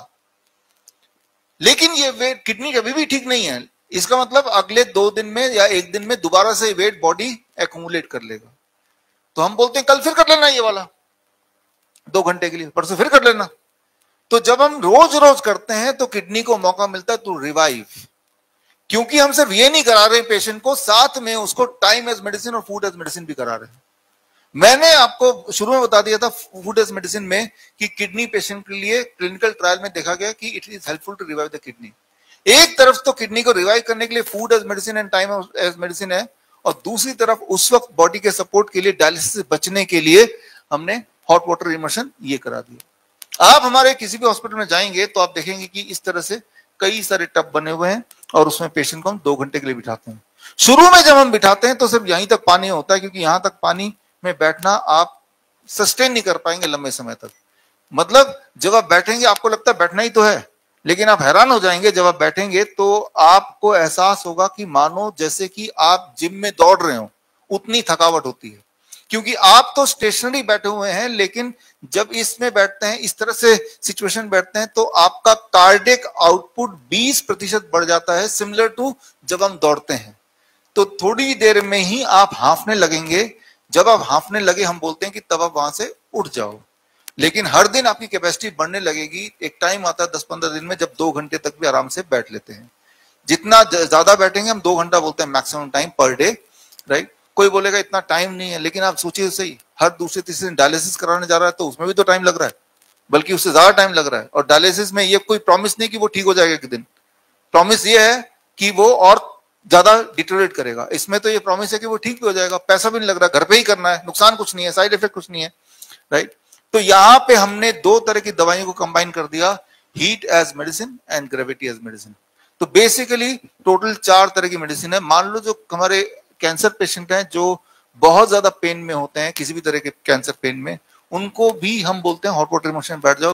लेकिन ये वेट किडनी कभी भी ठीक नहीं है, इसका मतलब अगले दो दिन में या एक दिन में दोबारा से वेट बॉडी एक्यूमुलेट कर लेगा। तो हम बोलते हैं कल फिर कर लेना ये वाला दो घंटे के लिए, परसों फिर कर लेना। तो जब हम रोज रोज करते हैं तो किडनी को मौका मिलता है टू रिवाइव, क्योंकि हम सिर्फ ये नहीं करा रहे पेशेंट को, साथ में उसको टाइम एज मेडिसिन और फूड एज मेडिसिन भी करा रहे हैं। मैंने आपको शुरू में बता दिया था फूड एज मेडिसिन में कि किडनी पेशेंट के लिए क्लिनिकल ट्रायल में देखा गया कि it is helpful to revive the kidney. एक तरफ तो किडनी को रिवाइव करने के लिए food as medicine and time as medicine है, और दूसरी तरफ उस वक्त बॉडी के सपोर्ट के लिए, डायलिसिस से बचने के लिए हमने हॉट वाटर इमर्शन ये करा दिया। आप हमारे किसी भी हॉस्पिटल में जाएंगे तो आप देखेंगे कि इस तरह से कई सारे टब बने हुए हैं और उसमें पेशेंट को हम दो घंटे के लिए बिठाते हैं। शुरू में जब हम बिठाते हैं तो सिर्फ यहीं तक पानी होता है, क्योंकि यहां तक पानी में बैठना आप सस्टेन नहीं कर पाएंगे लंबे समय तक। मतलब जब आप बैठेंगे आपको लगता है बैठना ही तो है, लेकिन आप हैरान हो जाएंगे जब आप बैठेंगे तो आपको एहसास होगा कि मानो जैसे कि आप जिम में दौड़ रहे हो, उतनी थकावट होती है। क्योंकि आप तो स्टेशनरी बैठे हुए हैं, लेकिन जब इसमें बैठते हैं, इस तरह से सिचुएशन बैठते हैं, तो आपका कार्डियक आउटपुट बीस प्रतिशत बढ़ जाता है, सिमिलर टू जब हम दौड़ते हैं। तो थोड़ी देर में ही आप हांफने लगेंगे। जब आप हांफने लगे हम बोलते हैं कि तब आप वहां से उठ जाओ। लेकिन हर दिन आपकी कैपेसिटी बढ़ने लगेगी। एक टाइम आता है दस पंद्रह दिन में जब दो घंटे तक भी आराम से बैठ लेते हैं। जितना ज्यादा बैठेंगे, हम दो घंटा बोलते हैं maximum time per day, right. कोई बोलेगा इतना टाइम नहीं है, लेकिन आप सोचिए सही, हर दूसरे तीसरे दिन डायलिसिस कराने जा रहा है तो उसमें भी तो टाइम लग रहा है, बल्कि उससे ज्यादा टाइम लग रहा है। और डायलिसिस में ये कोई प्रॉमिस नहीं कि वो ठीक हो जाएगा एक दिन। प्रॉमिस ये है कि वो और ज्यादा डिटोरेट करेगा। इसमें तो ये प्रॉमिस है कि वो ठीक भी हो जाएगा, पैसा भी नहीं लग रहा, घर पे ही करना है, नुकसान कुछ नहीं है, साइड इफेक्ट कुछ नहीं है, राइट। तो यहां पे हमने दो तरह की दवाइयों को कंबाइन कर दिया, heat as medicine and gravity as medicine. तो बेसिकली टोटल चार तरह की मेडिसिन है। मान लो जो हमारे कैंसर पेशेंट हैं जो बहुत ज्यादा पेन में होते हैं, किसी भी तरह के कैंसर पेन में, उनको भी हम बोलते हैं हॉट वाटर में बैठ जाओ,